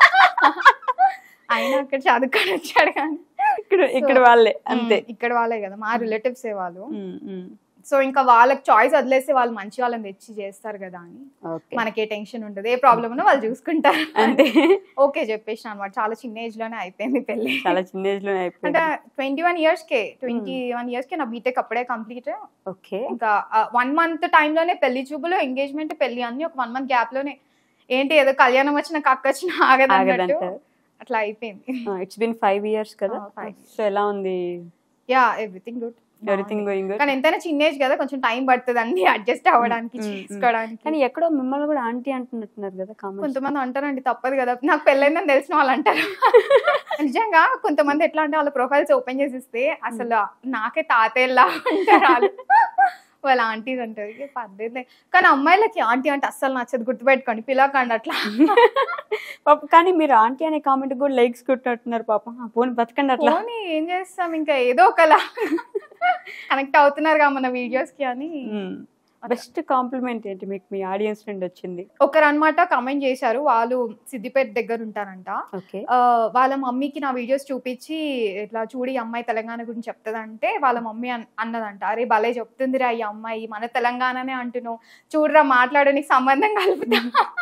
ఆయన అక్కడ చదువుకొని వచ్చాడు కానీ ఇక్కడ వాళ్ళే అంతే, ఇక్కడ వాళ్ళే కదా మా రిలేటివ్స్ వాళ్ళు. సో ఇంకా వాళ్ళకి చాయిస్ వదిలేస్తే వాళ్ళు మంచి వాళ్ళని తెచ్చి చేస్తారు కదా అని మనకే టెన్షన్ ఉంటుంది, ఏ ప్రాబ్లమ్ ఉన్నా వాళ్ళు చూసుకుంటారు అంటే ఓకే చెప్పేసిన అనమాట. చాలా చిన్న ఏజ్ లోనే అయిపోయింది పెళ్లి, చాలా చిన్న ఏజ్ లోనే అయిపోయింది. అంటే 21 years కే నా బీటెక్ అప్పుడే కంప్లీట్. ఓకే, ఇంకా 1 month టైంలోనే పెళ్లి చూపులు, ఎంగేజ్మెంట్, పెళ్లి అన్ని ఒక 1 month గ్యాప్ లోనే. ఏంటి ఏదో కళ్యాణం వచ్చిన కక్క వచ్చిన ఆగదన్నట్టు అట్లా అయిపోయింది. ఇట్స్ బీన్ 5 years కదా. సో ఎలా ఉంది? Yeah everything good, everything going good. కానీ ఎంతైనా చిన్న ఏజ్ కదా, కొంచెం టైం పడుతుంది అన్ని అడ్జస్ట్ అవ్వడానికి, చేసుకోవడానికి. కానీ ఎక్కడో మిమ్మల్ని కూడా ఆంటీ అంటున్నట్టున్నారు కదా కొంతమంది అంటారండి, తప్పదు కదా, నాకు పెళ్ళైందని తెలిసిన వాళ్ళు అంటారు. నిజంగా కొంతమంది ఎట్లా అంటే వాళ్ళ ప్రొఫైల్స్ ఓపెన్ చేసి ఇస్తే అసలు నాకే తాతయ్యలా అంటారు వాళ్ళ ఆంటీస్ అంటారు. పర్లేదు, కానీ అమ్మాయిలకి ఆంటీ అంటే అస్సలు నచ్చదు, గుర్తుపెట్టుకోండి, పిలకండి అట్లా. కానీ మీరు ఆంటీ అనే కామెంట్ కూడా లైక్స్ కొట్టినట్టున్నారు పాపం. పోనీ బతకండి అట్లా. ఏం చేస్తాం, ఇంకా ఏదో ఒకలా కనెక్ట్ అవుతున్నారు కదా మన వీడియోస్ కి అని. బెస్ట్ కాంప్లిమెంట్ ఏంటి మీకు మీ ఆడియన్స్ నుండి వచ్చింది? ఒకరు అనమాట కమెంట్ చేశారు, వాళ్ళు సిద్దిపేట దగ్గర ఉంటారంట. వాళ్ళ మమ్మీకి నా వీడియోస్ చూపించి ఇట్లా చూడి అమ్మాయి తెలంగాణ గురించి చెప్తుందంటే వాళ్ళ మమ్మీ అన్నదంట, అరే భలే చెప్తుందిరా ఈ అమ్మాయి, మన తెలంగాణనే అంటున్నావు, చూడరా మాట్లాడు, నీకు సంబంధం కలుపుతా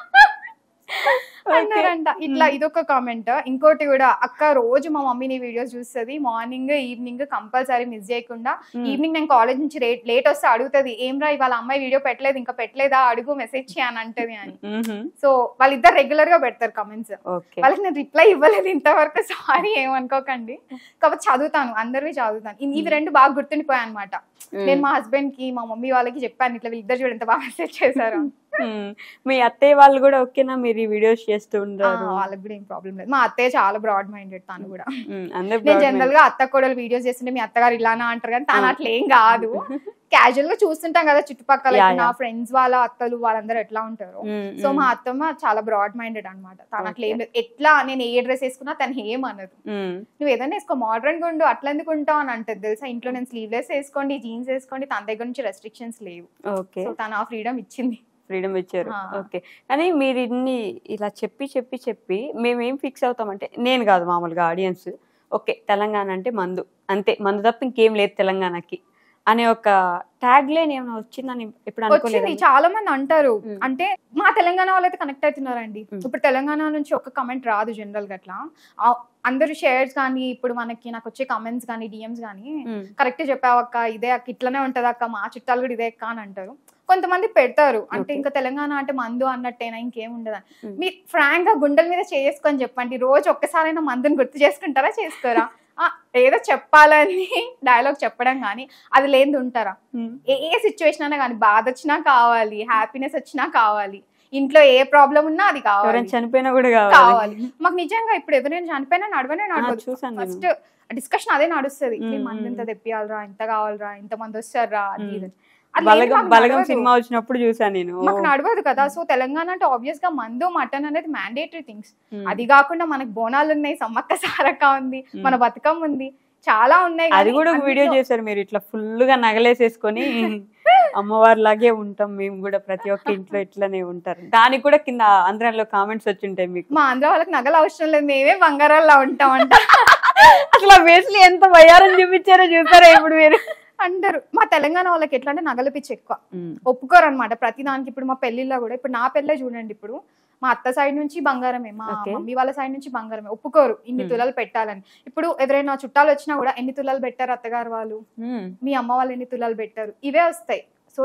అన్నారంట. ఇట్లా ఇదొక కామెంట్. ఇంకోటి కూడా, అక్క రోజు మా మమ్మీ నీ వీడియోస్ చూస్తుంది, మార్నింగ్ ఈవినింగ్ కంపల్సరీ మిస్ చేయకుండా. ఈవినింగ్ నేను కాలేజ్ నుంచి లేట్ వస్తే అడుగుతుంది, ఏం రా ఇవాళ అమ్మాయి వీడియో పెట్టలేదు, ఇంకా పెట్టలేదా అడుగు, మెసేజ్ చేయని అంటది అని. సో వాళ్ళిద్దరు రెగ్యులర్ గా పెడతారు కమెంట్స్. వాళ్ళకి నేను రిప్లై ఇవ్వలేదు ఇంతవరకు, సారీ ఏమనుకోకండి. కాబట్టి చదువుతాను, అందరివి చదువుతాను. ఇవి 2 బాగా గుర్తుండిపోయాయి అనమాట. నేను మా హస్బెండ్ కి మా మమ్మీ వాళ్ళకి చెప్పాను, ఇట్లా వీళ్ళిద్దరు చూడు ఎంత బాగా మెసేజ్ చేశారు. మీ అత్తయ్య వాళ్ళు కూడా ఓకేనా మీరు ఈ వీడియోస్ చేస్తూ ఉంటారు? వాళ్ళకి కూడా ఏం ప్రాబ్లం లేదు. మా అత్తయ్య చాలా బ్రాడ్ మైండెడ్, తను కూడా. నేను జనరల్ గా అత్త కూడా వీడియోస్ చేస్తుంటే మీ అత్తగారు ఇలానా అంటారు, కానీ తను అట్లా ఏం కాదు. క్యాజువల్ గా చూస్తుంటాం కదా చుట్టుపక్కల, నా ఫ్రెండ్స్ వాళ్ళ అత్తలు వాళ్ళందరూ ఎట్లా ఉంటారు. సో మా అత్తమ్మ చాలా బ్రాడ్ మైండెడ్ అనమాట. తను అట్లా ఏం లేదు, ఎట్లా నేను ఏ డ్రెస్ వేసుకున్నా తను ఏమనదు. నువ్వు ఏదైనా వేసుకో, మోడర్న్ గా ఉండు, అట్లా ఎందుకు ఉంటావు అని అంటది తెలుసా. ఇంట్లో నేను స్లీవ్లెస్ వేసుకోండి, జీన్స్ వేసుకోండి, తన దగ్గర నుంచి రెస్ట్రిక్షన్స్ లేవు. సో తను ఆ ఫ్రీడమ్ ఇచ్చింది, ఫ్రీడమ్ ఇచ్చారు. ఓకే, కానీ మీరు ఇన్ని ఇలా చెప్పి మేమేం ఫిక్స్ అవుతామంటే, నేను కాదు మామూలుగా ఆడియన్స్, ఓకే తెలంగాణ అంటే మందు, అంతే, మందు తప్ప ఇంకేం లేదు తెలంగాణకి అనే ఒక ట్యాగ్ లైన్ ఏమైనా వచ్చిందని ఎప్పుడు అనుకోలేదు? చాలా మంది అంటారు, అంటే మా తెలంగాణ వాళ్ళైతే కనెక్ట్ అవుతున్నారండి. ఇప్పుడు తెలంగాణ నుంచి ఒక కమెంట్ రాదు జనరల్ గా, అట్లా అందరు షేర్స్ కానీ ఇప్పుడు నాకు వచ్చే కమెంట్స్ కానీ డిఎమ్స్ కానీ కరెక్ట్ చెప్పావక్క, ఇదే అక్క, ఇట్లనే ఉంటది అక్క, మా చుట్టాలు కూడా ఇదే అక్క అని అంటారు. కొంతమంది పెడతారు, అంటే ఇంకా తెలంగాణ అంటే మందు అన్నట్టేనా, ఇంకేం ఉండదని. మీరు ఫ్రాంక్ గా గుండెల మీద చేసుకొని చెప్పండి, రోజు ఒక్కసారైనా మందుని గుర్తు చేసుకుంటారా, చేసుకోరా? ఏదో చెప్పాలని డైలాగ్ చెప్పడం కానీ అది లేని ఉంటారా? ఏ సిచ్యువేషన్ అయినా కానీ బాధ వచ్చినా కావాలి, హ్యాపీనెస్ వచ్చినా కావాలి, ఇంట్లో ఏ ప్రాబ్లం ఉన్నా అది కావాలి, చనిపోయినా కూడా కావాలి. మాకు నిజంగా ఇప్పుడు ఎవరైనా చనిపోయినా నడవదు, ఫస్ట్ డిస్కషన్ అదే నడుస్తుంది. మంది ఎంత తెప్పియాలరా, ఎంత కావాలరా, ఎంత మంది వస్తారా, అది బలగం సినిమా వచ్చినప్పుడు చూసాను నేను. మాకు నడవదు కదా. సో తెలంగాణ అంటే ఆబ్వియస్ గా మందు మటన్ అనేది మ్యాండేటరీ థింగ్స్. అది కాకుండా మనకు బోనాలు ఉన్నాయి, సమ్మక్క సారక్క ఉంది, మన బతుకమ్మ ఉంది, చాలా ఉన్నాయి. అది కూడా ఒక వీడియో చేశారు మీరు, ఇట్లా ఫుల్ గా నగలేసేసుకొని అమ్మవారి లాగే ఉంటాం మేము కూడా, ప్రతి ఒక్క ఇంట్లో ఇట్లానే ఉంటారు. దానికి కూడా కింద ఆంధ్రాలో కామెంట్స్ వచ్చి ఉంటాయి మీకు. మా ఆంధ్ర వాళ్ళకి నగలు అవసరం లేదు, మేమే బంగారాల్లో ఉంటాం అంట. అసలు బేస్లీ ఎంత వయ్యారని చూపించారో చూసారా ఇప్పుడు మీరు అంటారు. మా తెలంగాణ వాళ్ళకి ఎట్లా అంటే నగల పిచ్చి ఎక్కువ, ఒప్పుకోరు అనమాట ప్రతి దానికి. ఇప్పుడు మా పెళ్లిలో కూడా, ఇప్పుడు నా పెళ్ళే చూడండి, ఇప్పుడు మా అత్త సైడ్ నుంచి బంగారమే, మా మమ్మీ వాళ్ళ సైడ్ నుంచి బంగారమే, ఒప్పుకోరు ఇన్ని తులాలు పెట్టాలని. ఇప్పుడు ఎవరైనా చుట్టాలు వచ్చినా కూడా ఎన్ని తులాలు పెట్టారు అత్తగారు వాళ్ళు, మీ అమ్మ వాళ్ళు ఎన్ని తులాలు పెట్టారు, ఇవే వస్తాయి. సో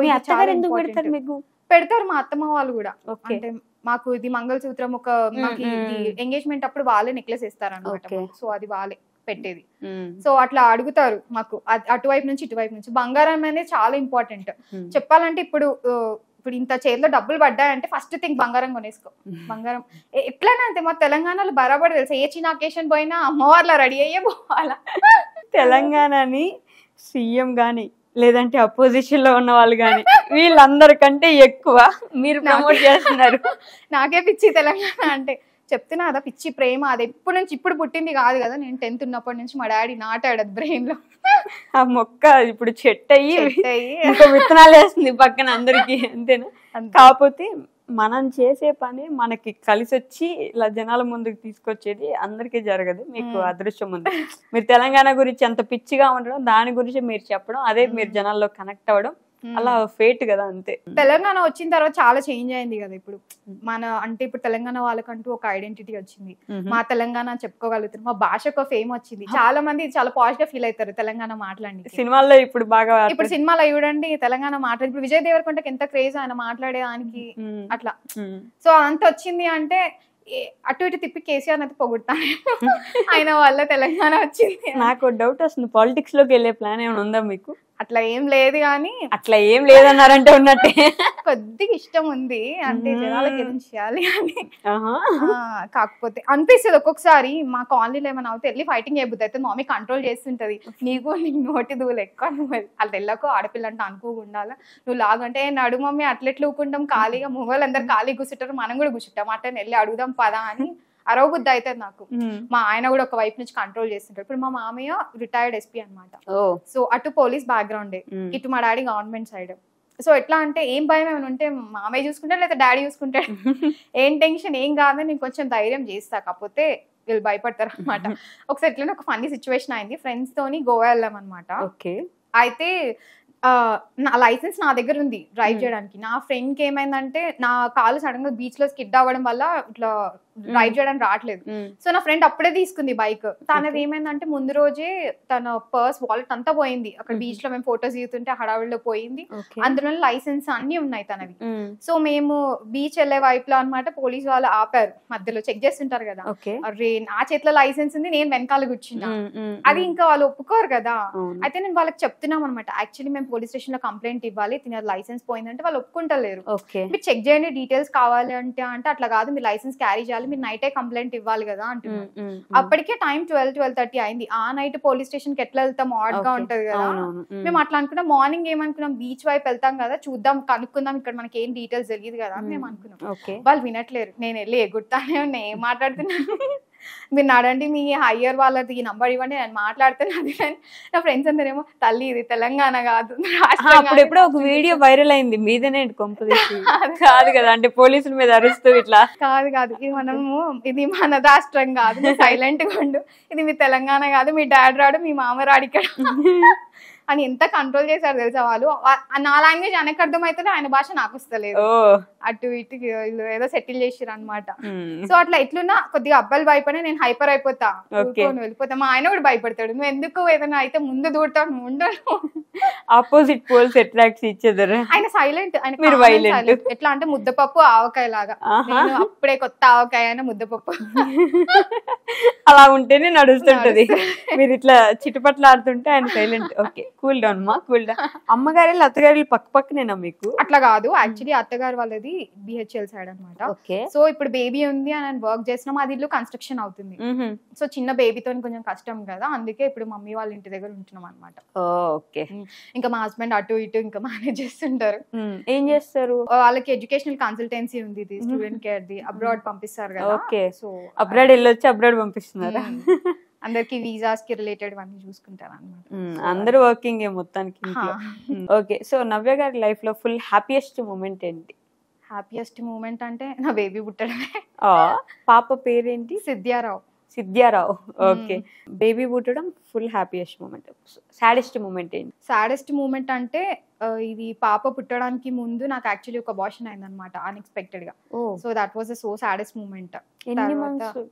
పెడతారు మా అత్తమ్మ వాళ్ళు కూడా. అంటే మాకు ఇది మంగళసూత్రం, ఒక మాకు ఎంగేజ్మెంట్ అప్పుడు వాళ్ళే నెక్లెస్ ఇస్తారు అనమాట. సో అది వాళ్ళే పెట్టేది. సో అట్లా అడుగుతారు మాకు, అటువైపు నుంచి ఇటువైపు నుంచి. బంగారం అనేది చాలా ఇంపార్టెంట్ చెప్పాలంటే. ఇప్పుడు ఇంత చేతిలో డబ్బులు పడ్డాయంటే ఫస్ట్ థింగ్ బంగారం కొనేసుకో. బంగారం ఎట్లనే అంతే, మా తెలంగాణలో బరాబర్ తెలుసు, ఏ చిన్న అకేషన్ పోయినా అమ్మవార్లా రెడీ అయ్యే పోవాలా. తెలంగాణని సీఎం గాని లేదంటే అపోజిషన్ లో ఉన్న వాళ్ళు గాని వీళ్ళందరికంటే ఎక్కువ మీరు ప్రమోట్ చేస్తున్నారు. నాకే పిచ్చి తెలంగాణ అంటే, చెప్తున్నా కదా పిచ్చి ప్రేమ. అది ఎప్పటి నుంచి, ఇప్పుడు పుట్టింది కాదు కదా, నేను 10th ఉన్నప్పటి నుంచి మా డాడీ నాటాడు బ్రెయిన్ లో. ఆ మొక్క ఇప్పుడు చెట్టు అయ్యి ఇంకా విత్తనాలు వేస్తుంది పక్కన అందరికి, అంతేనా? కాకపోతే మనం చేసే పని మనకి కలిసి వచ్చి ఇలా జనాల ముందుకు తీసుకొచ్చేది అందరికీ జరగదు. మీకు అదృష్టం ఉంది, మీరు తెలంగాణ గురించి అంత పిచ్చిగా ఉండడం, దాని గురించి మీరు చెప్పడం, అదే మీరు జనాల్లో కనెక్ట్ అవ్వడం, అలా ఫేట్ కదా అంతే. తెలంగాణ వచ్చిన తర్వాత చాలా చేంజ్ అయింది కదా. ఇప్పుడు మన అంటే ఇప్పుడు తెలంగాణ వాళ్ళకంటూ ఒక ఐడెంటిటీ వచ్చింది, మా తెలంగాణ చెప్పుకోగలుగుతారు, మా భాషకు ఫేమ్ వచ్చింది. చాలా మంది చాలా పాజిటివ్ గా ఫీల్ అవుతారు తెలంగాణ మాట్లాడి. సినిమాల్లో ఇప్పుడు బాగా, ఇప్పుడు సినిమాలో చూడండి తెలంగాణ మాట్లాడి, ఇప్పుడు విజయ్ దేవరకొండకి ఎంత క్రేజ్ ఆయన మాట్లాడేదానికి అట్లా. సో అంత వచ్చింది అంటే అటు ఇటు తిప్పి కేసీఆర్ అయితే పొగుడతాను, ఆయన వల్ల తెలంగాణ వచ్చింది. నాకు డౌట్ వస్తుంది, పాలిటిక్స్ లోకి వెళ్ళే ప్లాన్ ఏమైనా ఉందా మీకు? అట్లా ఏం లేదు కానీ, అట్లా ఏం లేదన్నారంటే ఉన్నట్టే కొద్దిగా ఇష్టం ఉంది అంటే జనాలకి ఏం చేయాలి అని. కాకపోతే అనిపిస్తుంది ఒక్కొక్కసారి, మా కాలనీలో ఏమైనా అవుతే వెళ్ళి ఫైటింగ్ చేయబుద్ది అయితే మమ్మీ కంట్రోల్ చేస్తుంటది, నీకు నోటి దూలు ఎక్కువ, నువ్వు అట్లా వెళ్ళకు, ఆడపిల్ల అంటే అనుకోకుండా నువ్వు లాగంటే నడు మమ్మీ అట్లెట్లు ఊకుంటాం, ఖాళీగా మొగోళ్ళు అందరు ఖాళీ కూర్చుంటారు, మనం కూడా కూర్చుంటాం, అట్లా వెళ్ళి అడుగుదాం పదా అని అరవబుద్ధి అవుతుంది నాకు. మా ఆయన కూడా ఒక వైపు నుంచి కంట్రోల్ చేస్తుంటారు. ఇప్పుడు మా మామయ్య రిటైర్డ్ ఎస్పీ అనమాట. సో అటు పోలీస్ బ్యాక్గ్రౌండ్, ఇటు మా డాడీ గవర్నమెంట్ సైడ్. సో ఎట్లా అంటే ఏం భయం ఏమైనా ఉంటే మామయ్య చూసుకుంటాడు లేదా డాడీ చూసుకుంటాడు, ఏం టెన్షన్ ఏం కాదని నేను కొంచెం ధైర్యం చేస్తా, కాకపోతే వీళ్ళు భయపడతారు అనమాట. ఒకసారి ఇట్లా ఒక ఫన్నీ సిచ్యువేషన్ అయింది, ఫ్రెండ్స్ తోని గోవా వెళ్ళాం అనమాట. అయితే నా లైసెన్స్ నా దగ్గర ఉంది డ్రైవ్ చేయడానికి. నా ఫ్రెండ్ కి ఏమైందంటే, నా కాలు సడన్ గా బీచ్ లో స్కిడ్ అవ్వడం వల్ల ఇట్లా డ్రైవ్ చేయడానికి రావట్లేదు. సో నా ఫ్రెండ్ అప్పుడే తీసుకుంది బైక్. తనది ఏమైందంటే ముందు రోజే తన పర్స్ వాలెట్ అంతా పోయింది. అక్కడ బీచ్ లో మేము ఫోటోస్ తీస్తుంటే హడావిడిలో పోయింది. అందులో లైసెన్స్ అన్ని ఉన్నాయి తనవి. సో మేము బీచ్ వెళ్లే వైపులో అనమాట, పోలీస్ వాళ్ళు ఆపారు, మధ్యలో చెక్ చేస్తుంటారు కదా. అరే నా చేతిలో లైసెన్స్ ఉంది, నేను వెనకాల కూర్చున్నా. అది ఇంకా వాళ్ళు ఒప్పుకోరు కదా. అయితే నేను వాళ్ళకి చెప్తున్నాం అనమాట, యాక్చువల్లీ మేము పోలీస్ స్టేషన్ లో కంప్లైంట్ ఇవ్వాలి, తిన లైసెన్స్ పోయిందంటే వాళ్ళు ఒప్పుకుంటలేరు. మీరు చెక్ చేయండి డీటెయిల్స్ కావాలి అంటే అట్లా కాదు, మీరు లైసెన్స్ క్యారీ చేయాలి, మీరు నైటే కంప్లైంట్ ఇవ్వాలి కదా అంటున్నారు. అప్పటికే టైం 12-12:30 అయింది. ఆ నైట్ పోలీస్ స్టేషన్ కి ఎట్లా వెళ్తాం, ఆడ్ గా ఉంటది కదా. మేము అట్లా అనుకున్నాం, మార్నింగ్ ఏమనుకున్నాం, బీచ్ వైపు వెళ్తాం కదా, చూద్దాం కనుక్కుందాం, ఇక్కడ మనకి ఏం డీటెయిల్స్ తెలియదు కదా అని మేము అనుకున్నాం. వాళ్ళు వినట్లేరు, నేను వెళ్ళి ఎగురుతానే ఉన్నా, ఏం మాట్లాడుతున్నాను, మీరు నడండి, మీ హయ్యర్ వాళ్ళది ఈ నంబర్ ఇవ్వండి, నేను మాట్లాడుతున్నాను. నా ఫ్రెండ్స్ అందరేమో తల్లి ఇది తెలంగాణ కాదు. అప్పుడు ఎప్పుడో ఒక వీడియో వైరల్ అయింది మీదనే కాదు కదా, అంటే పోలీసుల మీద అరుస్తూ ఇట్లా కాదు ఇది మనము, ఇది మన రాష్ట్రం కాదు, సైలెంట్ గా ఉండు, ఇది మీ తెలంగాణ కాదు, మీ డాడీ రాడు, మీ మామ రాడు ఇక్కడ అని ఎంత కంట్రోల్ చేశారు తెలుసా వాళ్ళు. నా లాంగ్వేజ్ ఆయనకు అర్థమవుతుంది, ఆయన భాష నాకు వస్తలేదు. అటు ఇటు వీళ్ళు ఏదో సెటిల్ చేసిరు అనమాట. సో అట్లా ఎట్లున్నా కొద్దిగా అబ్బాయిలు భయపడి నేను హైపర్ అయిపోతా, వెళ్ళిపోతా. మా ఆయన కూడా భయపడతాడు, నువ్వు ఎందుకు ఏదైనా అయితే ముందు దూడతావు, నువ్వు ఉండను. ఆపోజిట్ పోల్స్ అట్రాక్ట్స్ ఇచ్చేదారు. ఆయన సైలెంట్, మీరు వైలెంట్. ఎట్లా అంటే ముద్దపప్పు ఆవకాయ లాగా. నేను అప్పుడే కొత్త ఆవకాయ అయినా ముద్దపప్పు అలా ఉంటేనే నడుస్తుంటది. మీరు ఇట్లా చిటుపట్లు ఆడుతుంటే ఆయన సైలెంట్. ఓకే, కూల్ డౌన్ మా, కూల్ డౌన్. అమ్మగారి అత్తగారి పక్క పక్కనేనా మీకు? అట్లా కాదు, యాక్చువల్లీ అత్తగారు వాళ్ళది BHL సైడ్ అనమాట. సో ఇప్పుడు బేబీ ఉంది అని వర్క్ చేసినాం, అది ఇల్లు కన్స్ట్రక్షన్ అవుతుంది. సో చిన్న బేబీతో కొంచెం కష్టం కదా, అందుకే ఇప్పుడు మమ్మీ వాళ్ళ ఇంటి దగ్గర ఉంటున్నాం అనమాట. ఓకే. ఇంకా మా హస్బెండ్ అటు ఇటు ఇంకా మేనేజ్ చేస్తుంటారు. ఏం చేస్తారు? వాళ్ళకి ఎడ్యుకేషనల్ కన్సల్టెన్సీ ఉంది, స్టూడెంట్ కేర్ ది, అబ్రాడ్ పంపిస్తారు కదా. ఓకే. సో అబ్రాడ్ వెళ్ళొచ్చి అబ్రాడ్ పంపిస్తున్నారా? అందరికి వీసాస్ కి రిలేటెడ్ అన్ని చూసుకుంటారు అనమాట. అందరూ వర్కింగ్ మొత్తానికి. ఓకే. సో నవ్య గారి లైఫ్ లో ఫుల్ హ్యాపీయెస్ట్ మూమెంట్ ఏంటి? హ్యాపీయెస్ట్ మూమెంట్ అంటే నా బేబీ పుట్టడమే. పాప పేరేంటి? సిద్ధ్యారావు. సిద్ధ్యారావు. ఓకే. బేబీ పుట్టడం full happiest moment. Saddest moment ఏంటి? సాడెస్ట్ మూమెంట్ అంటే ఇది పాప పుట్టడానికి ముందు నాకు యాక్చువల్లీ ఒక అబార్షన్ అయింది అనమాట, అన్ఎక్స్పెక్టెడ్ గా. So that was so saddest moment. ఎన్ని మంత్స్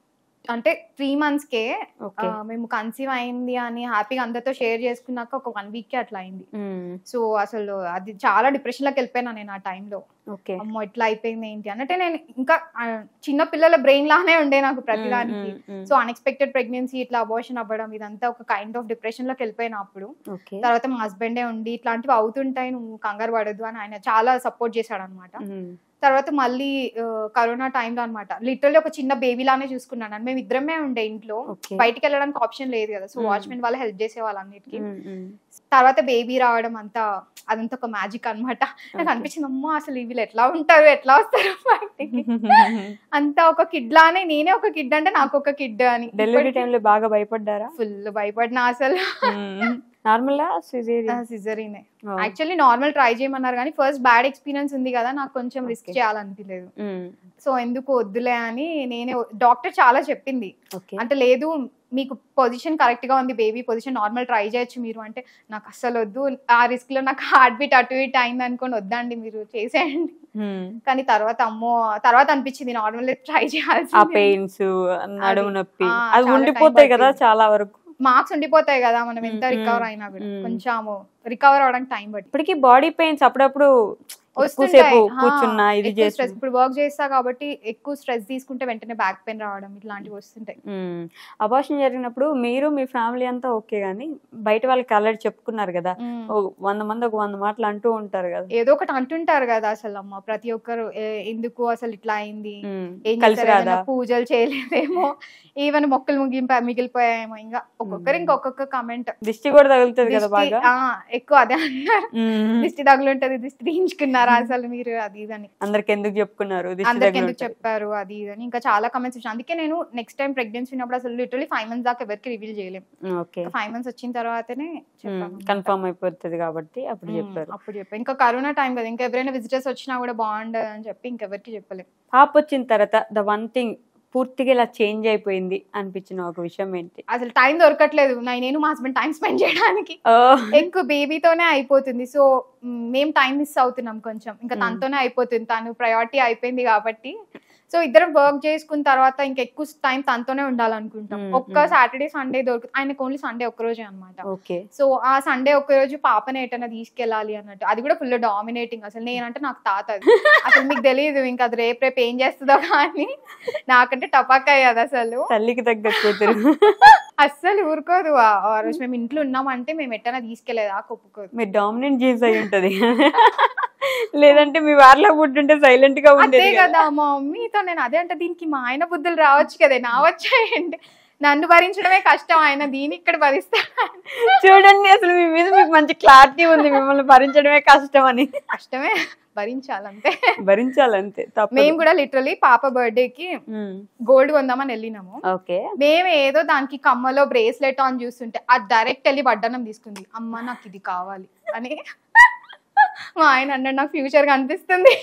అంటే 3 months కే మేము కన్సీవ్ అయింది అని హ్యాపీగా అందరితో షేర్ చేసుకున్నాక ఒక 1 week కే అట్లా అయింది. సో అసలు అది చాలా డిప్రెషన్ లోకి వెళ్ళిపోయినా నేను ఆ టైంలో. అమ్మో ఇట్లా అయిపోయింది ఏంటి అంటే, నేను ఇంకా చిన్న పిల్లల బ్రెయిన్ లానే ఉండే నాకు ప్రతిదానికి. సో అన్ఎక్స్పెక్టెడ్ ప్రెగ్నెన్సీ, ఇట్లా అబార్షన్ అవ్వడం, ఇదంతా ఒక కైండ్ ఆఫ్ డిప్రెషన్ లోకి వెళ్ళిపోయినా అప్పుడు. తర్వాత మా హస్బెండే ఉండి ఇట్లాంటివి అవుతుంటాయి, నువ్వు కంగారు పడద్దు అని ఆయన చాలా సపోర్ట్ చేశాడు అనమాట. తర్వాత మళ్ళీ కరోనా టైంలో అనమాట, లిటరల్లీ ఒక చిన్న బేబీ లానే చూసుకున్నాను. మేము ఇద్దరమే ఉండే ఇంట్లో, బయటికి వెళ్ళడానికి ఆప్షన్ లేదు కదా. సో వాచ్మెన్ వాళ్ళు హెల్ప్ చేసే వాళ్ళు అన్నిటికీ. తర్వాత బేబీ రావడం అదంతా ఒక మ్యాజిక్ అనమాట. నాకు అనిపించింది, అమ్మో అసలు వీళ్ళు ఎట్లా ఉంటారు, ఎట్లా వస్తారు బయటికి. అంతా ఒక కిడ్ లానే, నేనే ఒక కిడ్ అంటే నాకు ఒక కిడ్ అని. డెలివరీ టైంలో బాగా భయపడ్డారా? ఫుల్ భయపడినా అసలు. నార్మల్ సిజరీనే యాక్చువల్లీ. నార్మల్ ట్రై చేయమన్నారు కానీ ఫస్ట్ బ్యాడ్ ఎక్స్పీరియన్స్ ఉంది కదా, నాకు కొంచెం రిస్క్ చేయాలనిపించలేదు. సో ఎందుకు వద్దులే అని నేనే, డాక్టర్ చాలా చెప్పింది అంటే లేదు మీకు పొజిషన్ కరెక్ట్ గా ఉంది, బేబీ పొజిషన్ నార్మల్ ట్రై చేయొచ్చు మీరు అంటే, నాకు అస్సలు వద్దు, ఆ రిస్క్ లో నాకు హార్ట్ బీట్ అటు ఇటు అయింది అనుకోని వద్దండి మీరు చేసేయండి. కానీ తర్వాత అనిపించింది నార్మల్ ట్రై చేయాల్సి. ఆ పెయిన్స్, నడుము నొప్పి అది ఉండిపోతాయి కదా చాలా వరకు, మార్క్స్ ఉండిపోతాయి కదా మనం ఎంత రికవర్ అయినా కూడా. కొంచెం రికవర్ అవడానికి టైం పట్టి. ఇప్పటికీ బాడీ పెయిన్స్ అప్పుడప్పుడు కూర్చున్నా, ఇది స్ట్రెస్ ఇప్పుడు వర్క్ చేస్తా కాబట్టి ఎక్కువ స్ట్రెస్ తీసుకుంటే వెంటనే బ్యాక్ పెయిన్ రావడం ఇట్లాంటివి వస్తుంటాయి. అబార్షన్ జరిగినప్పుడు మీరు మీ ఫ్యామిలీ అంతా ఓకే గానీ బయట వాళ్ళకి ఆల్రెడీ చెప్పుకున్నారు కదా, 100 మంది ఒక 100 మాటలు అంటూ ఉంటారు కదా, ఏదో ఒకటి అంటుంటారు కదా. అసలు అమ్మ ప్రతి ఒక్కరు ఎందుకు అసలు ఇట్లా అయింది, పూజలు చేయలేదేమో, ఈవెన్ మొక్కలు మిగిలిపోయాయేమో, ఇంకా ఒక్కొక్కరు ఇంకొక కామెంట్. దిష్టి కూడా తగులుతుంది కదా బాగా, ఎక్కువ అదే అంటారు, దిష్టి తగులుంటది, దిష్టి తీయించుకున్నారు అసలు మీరు అది ఇదని, అందరికి ఎందుకు చెప్పుకున్నారు, అందరికి ఎందుకు చెప్పారు అది ఇదని, ఇంకా చాలా కమెంట్స్ వచ్చాయి. అందుకే నేను నెక్స్ట్ టైం ప్రెగ్నెన్సీ ఉన్నప్పుడు అసలు లిటరలీ 5 months దాకా ఎవరికి రివీల్ చేయలేము. 5 months వచ్చిన తర్వాతనే కన్ఫర్మ్ అయిపోతుంది కాబట్టి అప్పుడు చెప్పారు. ఇంకా కరోనా టైం కదా, ఇంకా ఎవరైనా విజిటర్స్ వచ్చినా కూడా బాగుండదు అని చెప్పి ఇంకెవరికి చెప్పలేము. పాప వచ్చిన తర్వాత ద వన్ థింగ్ పూర్తిగా ఇలా చేంజ్ అయిపోయింది అనిపించిన ఒక విషయం ఏంటి? అసలు టైం దొరకట్లేదు, నేను మా హస్బెండ్ టైం స్పెండ్ చేయడానికి ఎక్కువ బేబీతోనే అయిపోతుంది. సో మేము టైం మిస్ అవుతున్నాం కొంచెం, ఇంకా తనతోనే అయిపోతుంది, తను ప్రయారిటీ అయిపోయింది కాబట్టి. సో ఇద్దరం వర్క్ చేసుకున్న తర్వాత ఇంకా ఎక్కువ టైం తనతోనే ఉండాలనుకుంటాం. ఒక్క సాటర్డే సండే దొరుకుతుంది, ఆయనకు ఓన్లీ సండే ఒక్కరోజే అనమాట. సో ఆ సండే ఒక్కరోజు పాపని ఎటైనా తీసుకెళ్ళాలి అన్నట్టు, అది కూడా ఫుల్ డామినేటింగ్. అసలు నేనంటే నాకు తాత, అసలు మీకు తెలియదు ఇంకా అది రేపు ఏం చేస్తుందో కానీ, నాకంటే టపాకాయ అది అసలు తల్లికి తగ్గ కూతురు అస్సలు ఊరుకోదు. ఆ రోజు మేము ఇంట్లో ఉన్నామంటే మేము ఎట్టైనా తీసుకెళ్లేదా ఒప్పుకోదు. మీరు డామినెంట్ జీన్స్ అయి ఉంటది, లేదంటే మీ వారిలో పుట్టుంటే సైలెంట్ గా ఉండేది కదా. మా మమ్మీతో నేను అదే అంటే, దీనికి మా ఆయన బుద్ధులు రావచ్చు కదా, నా వచ్చాయండి, నన్ను భరించడమే కష్టం, ఆయన దీని ఇక్కడ భరిస్తా. చూడండి అసలు మీ మీద మీకు మంచి క్లారిటీ ఉంది, మిమ్మల్ని భరించడమే కష్టం అని. కష్టమే, భరించాలంతే. మేము కూడా లిటరలీ పాప బర్త్డేకి గోల్డ్ కొందామని వెళ్ళినాము. మేము ఏదో దానికి కమ్మలో బ్రేస్లెట్ అని చూస్తుంటే అది డైరెక్ట్ వెళ్ళి వడ్డానం తీసుకుంది. అమ్మ నాకు ఇది కావాలి అని మా ఆయన అన్నాడు, నాకు ఫ్యూచర్ కనిపిస్తుంది.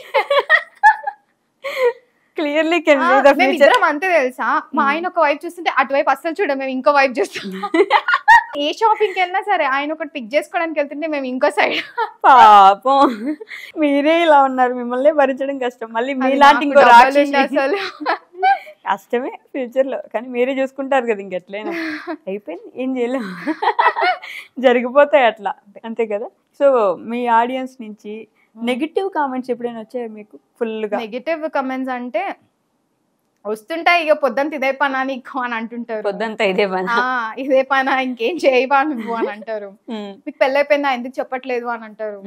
క్లియర్లీ ఇద్దరం అంతే తెలుసా, మా ఆయన ఒక వైపు చూస్తుంటే అటువైపు అస్సలు చూడ, మేము ఇంకో వైపు చూస్తున్నాం. ఏ షాపింగ్ కి వెళ్ళినా సరే ఆయన ఒకటి పిక్ చేసుకోవడానికి వెళ్తుంటే మేము ఇంకో సైడ్. పాపం మీరే ఇలా ఉన్నారు, మిమ్మల్ని భరించడం కష్టం. మళ్ళీ మీలాంటి ఇంకో రాక్షసి అసలు కష్టమే ఫ్యూచర్ లో, కానీ మీరే చూసుకుంటారు కదా ఇంకెట్లయినా. అయిపోయింది, ఏం చేయలేము, జరిగిపోతాయి అట్లా, అంతే కదా. సో మీ ఆడియన్స్ నుంచి నెగిటివ్ కామెంట్స్ ఎప్పుడైనా వచ్చాయా మీకు? ఫుల్ గా నెగిటివ్ కమెంట్స్ అంటే వస్తుంటాయి, ఇక పొద్దుంత ఇదే పనా నీకు అని అంటుంటారు. పొద్దంతా ఇదే పని. ఇదే పనా, ఇంకేం చేయవా నువ్వు అని అంటారు. మీకు పెళ్ళైపోయిందా ఎందుకు చెప్పట్లేదు అని అంటారు.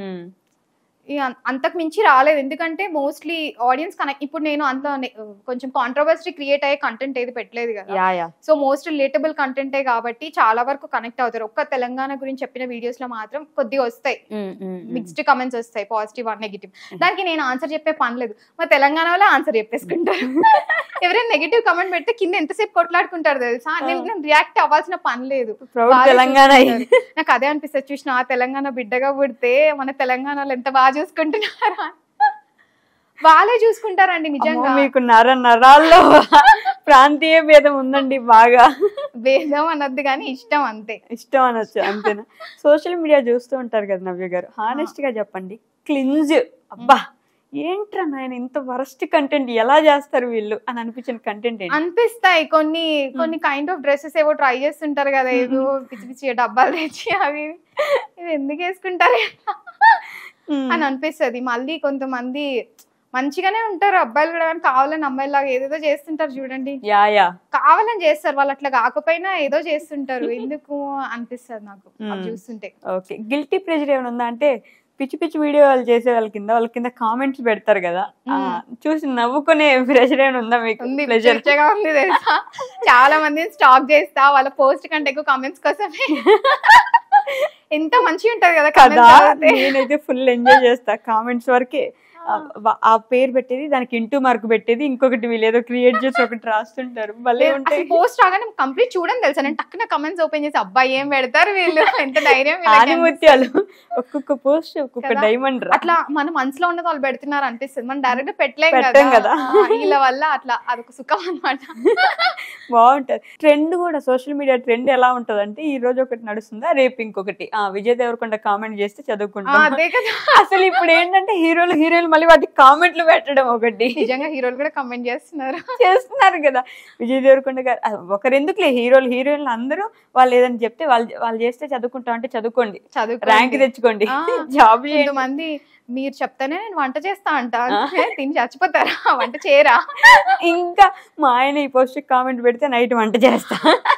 అంతకు మించి రాలేదు, ఎందుకంటే మోస్ట్లీ ఆడియన్స్ కనెక్ట్. ఇప్పుడు నేను అంత కొంచెం కాంట్రవర్సీ క్రియేట్ అయ్యే కంటెంట్ ఏది పెట్టలేదు కదా, సో మోస్ట్ రిలేటబుల్ కంటెంటే కాబట్టి చాలా వరకు కనెక్ట్ అవుతారు. ఒక్క తెలంగాణ గురించి చెప్పిన వీడియోస్ లో మాత్రం కొద్దిగా వస్తాయి, మిక్స్డ్ కమెంట్స్ వస్తాయి, పాజిటివ్ ఆర్ నెగిటివ్. దానికి నేను ఆన్సర్ చెప్పే పని లేదు, మా తెలంగాణ వాళ్ళే ఆన్సర్ చెప్పేసుకుంటారు. ఎవరైనా నెగిటివ్ కమెంట్ పెడితే కింద ఎంతసేపు కొట్లాడుకుంటారు తెలుసా, నేను రియాక్ట్ అవ్వాల్సిన పని లేదు. నాకు అదే అనిపిస్తుంది, చూసిన తెలంగాణ బిడ్డగా పుడితే మన తెలంగాణలో ఎంత బాగా చూసుకుంటున్నారా, వాళ్ళే చూసుకుంటారండి నిజంగా. మీకు నరాల్లో ప్రాంతీయ భేదం ఉందండి బాగా. భేదం అనొద్దు కానీ ఇష్టం, అంతే. ఇష్టం అనొచ్చు, అంతేనా? సోషల్ మీడియా చూస్తూ ఉంటారు కదా నవ్య గారు, హానెస్ట్ గా చెప్పండి, క్లింజ్ అబ్బా ఏంట్రా నాయన ఇంత వరస్ట్ కంటెంట్ ఎలా చేస్తారు వీళ్ళు అని అనిపించిన కంటెంట్ అనిపిస్తాయి. కొన్ని కైండ్ ఆఫ్ డ్రెస్సెస్ ఏవో ట్రై చేస్తుంటారు కదా, ఏవో పిచ్చి పిచ్చి డబ్బాలు తెచ్చి అవి ఇది ఎందుకు వేసుకుంటారు అని అనిపిస్తుంది. మళ్ళీ కొంతమంది మంచిగానే ఉంటారు అబ్బాయిలు కూడా, కానీ కావాలని అమ్మాయిలాగా ఏదేదో చేస్తుంటారు చూడండి, కావాలని చేస్తారు. వాళ్ళు అట్లా కాకపోయినా ఏదో చేస్తుంటారు, ఎందుకు అనిపిస్తుంది నాకు చూస్తుంటే. ఓకే, గిల్టీ ప్రెజర్ ఏమైనా ఉందా అంటే పిచ్చి పిచ్చి వీడియోలు చేసే వాళ్ళ కింద కామెంట్స్ పెడతారు కదా, చూసి నవ్వుకునే ప్రెషర్ ఏమైనా ఉందా మీకు? ప్రెషర్గా ఉంది తెలుసా, చాలా మందిని స్టాక్ చేస్తా వాళ్ళ పోస్ట్ కంటే ఎక్కువ కామెంట్స్ కోసమే. ఎంత మంచిగా ఉంటది కదా, నేనైతే ఫుల్ ఎంజాయ్ చేస్తా కామెంట్స్ వరకే. ఆ పేరు పెట్టేది, దానికి ఇంటూ మార్క్ పెట్టేది, ఇంకొకటి వీళ్ళు ఏదో క్రియేట్ చేసి ఒకటి రాస్తుంటారు, భలే ఉంటాయి. పోస్ట్ రాగానే కంప్లీట్ చూడని తెలుసా, నేను టక్కున కమెంట్స్ ఓపెన్ చేసి అబ్బాయి ఏం పెడతారు వీళ్ళు, ఎంత ధైర్యం. ముత్యాలు, ఒక్కొక్క పోస్ట్ ఒక్కొక్క డైమండ్. అట్లా మన మనసులో ఉన్నది వాళ్ళు పెడుతున్నారు అనిపిస్తుంది, మనం డైరెక్ట్ పెట్టలేం కదా, వీళ్ళ వల్ల అట్లా అదొక సుఖం అన్నమాట. బాగుంటది. ట్రెండ్ కూడా, సోషల్ మీడియా ట్రెండ్ ఎలా ఉంటది అంటే, ఈ రోజు ఒకటి నడుస్తుందా, రేపు ఇంకొకటి. విజయ్ దేవరకొండ కామెంట్ చేస్తే చదువుకుంటాం. అసలు ఇప్పుడు ఏంటంటే హీరోలు మళ్ళీ వాటికి కామెంట్లు పెట్టడం ఒకటి. నిజంగా హీరోలు కూడా కామెంట్ చేస్తున్నారు కదా. విజయ్ దేవరకొండ గారు ఒకరెందుకులే, హీరోయిన్లు అందరూ వాళ్ళు ఏదని చెప్తే వాళ్ళు చేస్తే చదువుకుంటాం అంటే చదువుకోండి, ర్యాంక్ తెచ్చుకోండి, జాబ్. మంది మీరు చెప్తానే నేను వంట చేస్తా అంట, తిని చచ్చిపోతారా, వంట చేయరా. ఇంకా మా ఆయన ఈ పోస్ట్ కామెంట్ పెడితే నైట్ వంట చేస్తా,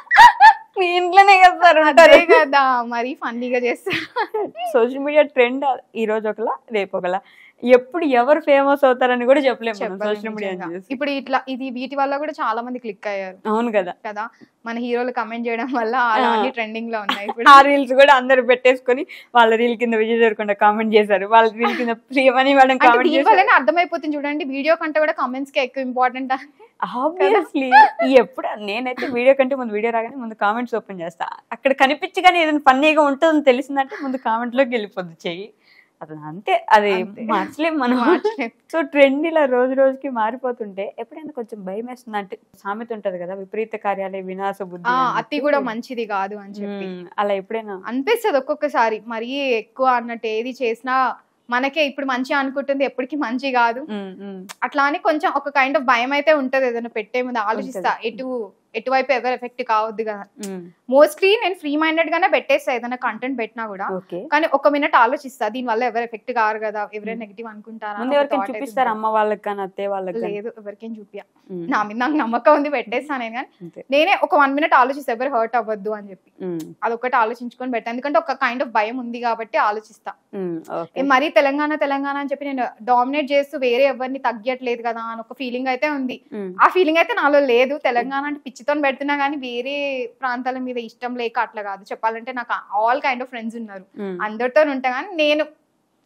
మీ ఇంట్లోనే కదా కదా, మరి ఫన్నీగా చేస్తారు. సోషల్ మీడియా ట్రెండ్ ఈ రోజు ఒకలా రేపు ఒకలా, ఎప్పుడు ఎవరు ఫేమస్ అవుతారని కూడా చెప్పలేము సోషల్ మీడియా. ఇప్పుడు ఇట్లా వీటి వల్ల కూడా చాలా మంది క్లిక్ అయ్యారు. అవును కదా, మన హీరోలు కమెంట్ చేయడం వల్ల ట్రెండింగ్ లో ఉన్నాయి. ఆ రీల్స్ కూడా అందరు పెట్టేసుకొని వాళ్ళ రీల్ కింద విజయ్ దేవరకొండ కామెంట్ చేశారు, వాళ్ళ రీల్ కింద ప్రియమణి మేడం కామెంట్ చేశారు. అర్థమైపోతుంది చూడండి, వీడియో కంటే కూడా కామెంట్స్ కి ఎక్కువ ఇంపార్టెంట్. ఆబ్వియస్లీ ఎప్పుడు నేనైతే వీడియో కంటే ముందు వీడియో రాగానే ముందు కామెంట్స్ ఓపెన్ చేస్తా, అక్కడ కనిపించగానే ఏదైనా ఫన్నీగా ఉంటుందని తెలిసిందంటే ముందు కామెంట్ లోకి వెళ్ళిపోద్ది చెయ్యి, అది అంతే, అది మార్చలేం మనం. సో ట్రెండ్ ఇలా రోజు రోజుకి మారిపోతుంటే ఎప్పుడైనా కొంచెం భయం వేస్తుంది అంటే, సామెత ఉంటది కదా, విపరీత కార్యాలే వినాశ బుద్ధి, అతి కూడా మంచిది కాదు అని చెప్పి, అలా ఎప్పుడైనా అనిపిస్తుంది ఒక్కొక్కసారి. మరీ ఎక్కువ అన్నట్టు ఏది చేసినా మనకే ఇప్పుడు మంచి అనుకుంటుంది ఎప్పటికీ మంచి కాదు, అట్లా అని కొంచెం ఒక కైండ్ ఆఫ్ భయం అయితే ఉంటది. ఏదైనా పెట్టే ముందు ఆలోచిస్తా, ఎటువైపు ఎవరు ఎఫెక్ట్ కావద్దు కదా. మోస్ట్లీ నేను ఫ్రీ మైండెడ్ గానే పెట్టేస్తా ఏదైనా కంటెంట్ పెట్టినా కూడా, కానీ ఒక మినిట్ ఆలోచిస్తా దీని వల్ల ఎవరు ఎఫెక్ట్ కారు కదా, ఎవరైనా నెగిటివ్ అనుకుంటారా. అమ్మ వాళ్ళకి కానీ అత్తే వాళ్ళకి లేదు, ఎవరికేం చూపియా, నా మీద నాకు నమ్మకం ఉంది పెట్టేస్తా నేను, కానీ నేనే ఒక 1 minute ఆలోచిస్తా ఎవరు హర్ట్ అవ్వద్దు అని చెప్పి, అదొకటి ఆలోచించుకొని పెట్టా. ఎందుకంటే ఒక కైండ్ ఆఫ్ భయం ఉంది కాబట్టి ఆలోచిస్తా. మరీ తెలంగాణ అని చెప్పి నేను డామినేట్ చేస్తూ వేరే ఎవరిని తగ్గట్లేదు కదా అని ఒక ఫీలింగ్ అయితే ఉంది. ఆ ఫీలింగ్ అయితే నాలో లేదు. తెలంగాణ అంటే పిచ్చితో పెడుతున్నా కానీ వేరే ప్రాంతాల మీద ఇష్టం లేక అట్లా కాదు. చెప్పాలంటే నాకు ఆల్ కైండ్ ఆఫ్ ఫ్రెండ్స్ ఉన్నారు, అందరితో ఉంటా, కానీ నేను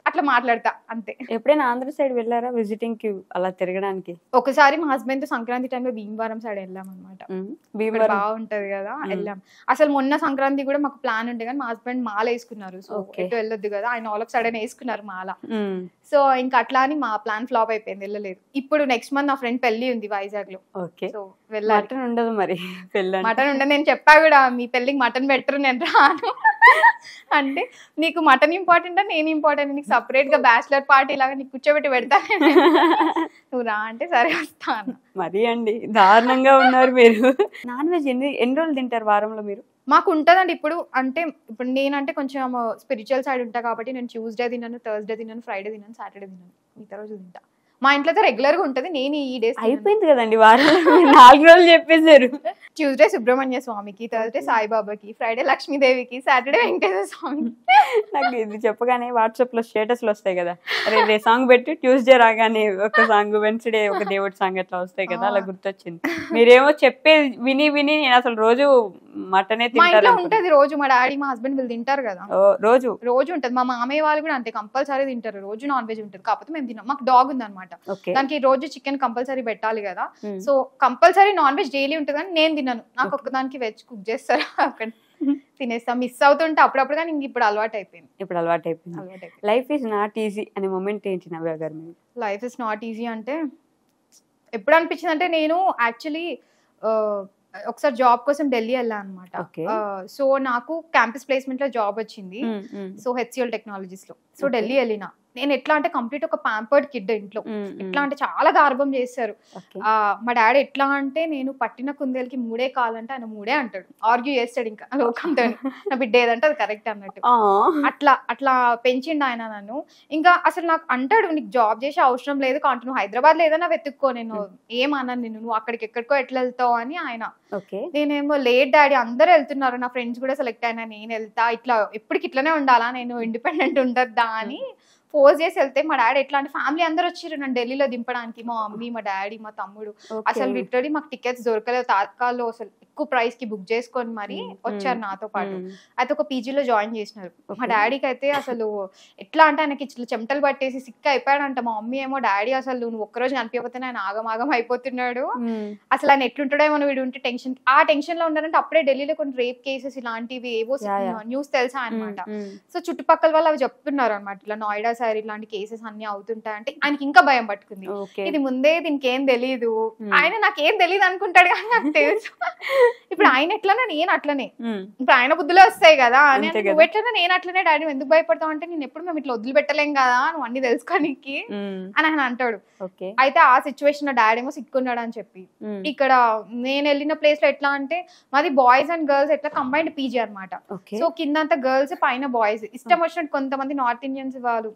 అట్లా మాట్లాడతా అంతే. ఎప్పుడైనా ఆంధ్ర సైడ్ వెళ్ళారా విజిటింగ్ కి అలా తిరగడానికి? ఒకసారి మా హస్బెండ్ తో సంక్రాంతి టైంలో భీమవరం సైడ్ వెళ్ళాం అనమాట. భీమవరం బాగుంటది కదా, వెళ్ళాం. అసలు మొన్న సంక్రాంతి కూడా మాకు ప్లాన్ ఉండే కానీ మా హస్బెండ్ మాల వేసుకున్నారు. సో ఎటు వెళ్ళొద్దు కదా, ఆయన ఆల్ ఆఫ్ సడన్ వేసుకున్నారు మాల. సో ఇంకా అట్లా అని మా ప్లాన్ ఫ్లాప్ అయిపోయింది, వెళ్ళలేదు. ఇప్పుడు నెక్స్ట్ మంత్ నా ఫ్రెండ్ పెళ్లి ఉంది వైజాగ్ లో. సో వెళ్ళాలి. మటన్ ఉండదు మరి పెళ్ళి? మటన్ ఉండదు. నేను చెప్పా కూడా మీ పెళ్లికి మటన్ పెట్టరు, నేను రాను అంటే నీకు మటన్ ఇంపార్టెంట్ నేను ఇంపార్టెంట్, నీకు సపరేట్ గా బ్యాచిలర్ పార్టీ లాగా నీకు కూర్చోబెట్టి పెడతా, నువ్వు రా అంటే సరే వస్తాను. మరి అండి దారుణంగా ఉన్నారు మీరు. నాన్ వెజ్ ఎన్ని రోజులు తింటారు వారంలో మీరు? మాకు ఉంటదండి. ఇప్పుడు నేనంటే కొంచెం స్పిరిచువల్ సైడ్ ఉంటా కాబట్టి నేను ట్యూస్డే తిన్నాను, థర్స్డే తిన్నాను, ఫ్రైడే తిన్నాను, సాటర్డే తిన్నాను, మిగతా రోజు తింటా. మా ఇంట్లో అయితే రెగ్యులర్ గా ఉంటది. నేను ఈ డేస్ అయిపోయింది కదండి వారంలో 4 రోజులు చెప్పేశారు. ట్యూస్డే సుబ్రహ్మణ్య స్వామికి, థర్స్డే సాయిబాబాకి, ఫ్రైడే లక్ష్మీదేవికి, సాటర్డే వెంకటేశ్వర స్వామికి. నాకు ఇది చెప్పగానే వాట్సాప్ లో స్టేటస్లు వస్తాయి కదా, అరే సాంగ్ పెట్టి ట్యూస్డే రాగానే ఒక సాంగ్, వెన్స్డే ఒక దేవుడి సాంగ్ అట్లా వస్తాయి కదా, అలా గుర్తొచ్చింది. మీరేమో చెప్పే విని నేను అసలు రోజు మటనే తింటారు. ఉంటది రోజు. మా డాడీ మా హస్బెండ్ వీళ్ళు తింటారు కదా, రోజు ఉంటది. మా మామయ్య వాళ్ళు కూడా అంతే, కంపల్సరీ తింటారు. రోజు నాన్ వెజ్ ఉంటుంది. కాకపోతే మేము తిన్నాం. మాకు డాగ్ ఉంది అనమాట, దానికి రోజు చికెన్ కంపల్సరీ పెట్టాలి కదా. So compulsory non veg daily ఉంటుంది కానీ నేను తిన్నాను. నాకు ఒక్కదానికి వెజ్ కుక్ చేస్తారు, అక్కడ తినేస్తా. మిస్ అవుతుంటే అప్పుడప్పుడు, కానీ ఇప్పుడు అలవాటు అయిపోయింది. లైఫ్ ఈజ్ నాట్ ఈజీ అనే మూమెంట్ ఏంటి నవ్య గారు? లైఫ్ ఇస్ నాట్ ఈజీ అంటే ఎప్పుడు అనిపించింది అంటే, నేను యాక్చువల్లీ ఒకసారి జాబ్ కోసం ఢిల్లీ వెళ్ళా అనమాట. సో నాకు క్యాంపస్ ప్లేస్మెంట్ లో జాబ్ వచ్చింది. సో హెచ్సిఎల్ టెక్నాలజీస్ లో. సో ఢిల్లీ వెళ్ళినా. నేను ఎట్లా అంటే కంప్లీట్ ఒక ప్యాంపర్డ్ కిడ్ ఇంట్లో. ఎట్లా అంటే చాలా గార్భం చేస్తారు. మా డాడీ ఎట్లా అంటే, నేను పట్టిన కుందేలకి 3 కాలంటే ఆయన 3 అంటాడు. ఆర్గ్యూ చేస్తాడు ఇంకా లోకంతో, నా బిడ్డ ఏదంటే అది కరెక్ట్ అన్నట్టు. అట్లా పెంచిండు ఆయన నన్ను. ఇంకా అసలు నాకు అంటాడు, నీకు జాబ్ చేసే అవసరం లేదు, కాంటే నువ్వు హైదరాబాద్ లో ఏదైనా వెతుక్కో, నేను ఏమన్నాను నిన్ను, నువ్వు అక్కడికి ఎక్కడికో ఎట్లా వెళ్తావు అని ఆయన. నేనేమో లేట్ డాడీ, అందరూ వెళ్తున్నారు, నా ఫ్రెండ్స్ కూడా సెలెక్ట్ అయినా, నేను వెళ్తా, ఇట్లా ఎప్పటికి ఇట్లానే ఉండాలా, నేను ఇండిపెండెంట్ ఉండద్దా అని ఫోర్స్ చేసి వెళ్తే, మా డాడీ ఎట్లా అంటే ఫ్యామిలీ అందరూ వచ్చారు నన్ను ఢిల్లీలో దింపడానికి. మా మమ్మీ, మా డాడీ, మా తమ్ముడు. అసలు లిటరలీ మాకు టికెట్స్ దొరకలేదు. తాత్కాల్లో అసలు ఎక్కువ ప్రైస్ కి బుక్ చేసుకొని మరి వచ్చారు నాతో పాటు. అయితే ఒక పీజీలో జాయిన్ చేసినారు. మా డాడీకి అయితే అసలు ఎట్లా అంటే, ఆయనకి ఇట్లా చెమటలు పట్టేసి సిక్ అయిపోయాడంట. మా మమ్మీ ఏమో, డాడీ అసలు నువ్వు ఒక్కరోజు కనిపించకపోతే ఆయన ఆగమాగం అయిపోతున్నాడు, అసలు ఆయన ఎట్లుంటాడేమో వీడు ఉంటే టెన్షన్. ఆ టెన్షన్ లో ఉన్నారంటే అప్పుడే ఢిల్లీలో కొన్ని రేప్ కేసెస్ ఇలాంటివి ఏవో న్యూస్ తెలుసా అనమాట. సో చుట్టుపక్కల వాళ్ళు అవి చెప్తున్నారు అనమాట, ఇట్లా నోయిడా సైడ్ ఇలాంటి కేసెస్ అన్ని అవుతుంటాయి అంటే. ఆయనకి ఇంకా భయం పట్టుకుంది. ఇది ముందే దీనికి ఏం తెలీదు, ఆయన నాకేం తెలియదు అనుకుంటాడు కానీ నాకు తెలుసు. ఇప్పుడు ఆయన ఎట్లనే నేను అట్లనే, ఇప్పుడు ఆయన బుద్ధులే వస్తాయి కదా, నువ్వు ఎట్లనే నేను అట్లనే. డాడీ ఎందుకు భయపడతావు అంటే, నేను ఎప్పుడు మేము ఇట్లా వదిలిపెట్టలేం కదా నువ్వు అన్ని తెలుసుకోనికి అని ఆయన అంటాడు. అయితే ఆ సిచ్యువేషన్ లో డాడీ ఏమో సిక్కున్నాడు అని చెప్పి, ఇక్కడ నేను వెళ్ళిన ప్లేస్ లో ఎట్లా అంటే, మాది బాయ్స్ అండ్ గర్ల్స్ ఎట్లా కంబైన్డ్ పీజీ అనమాట. సో కిందంతా గర్ల్స్, పైన బాయ్స్. ఇష్టం వచ్చినట్టు కొంతమంది నార్త్ ఇండియన్స్ వాళ్ళు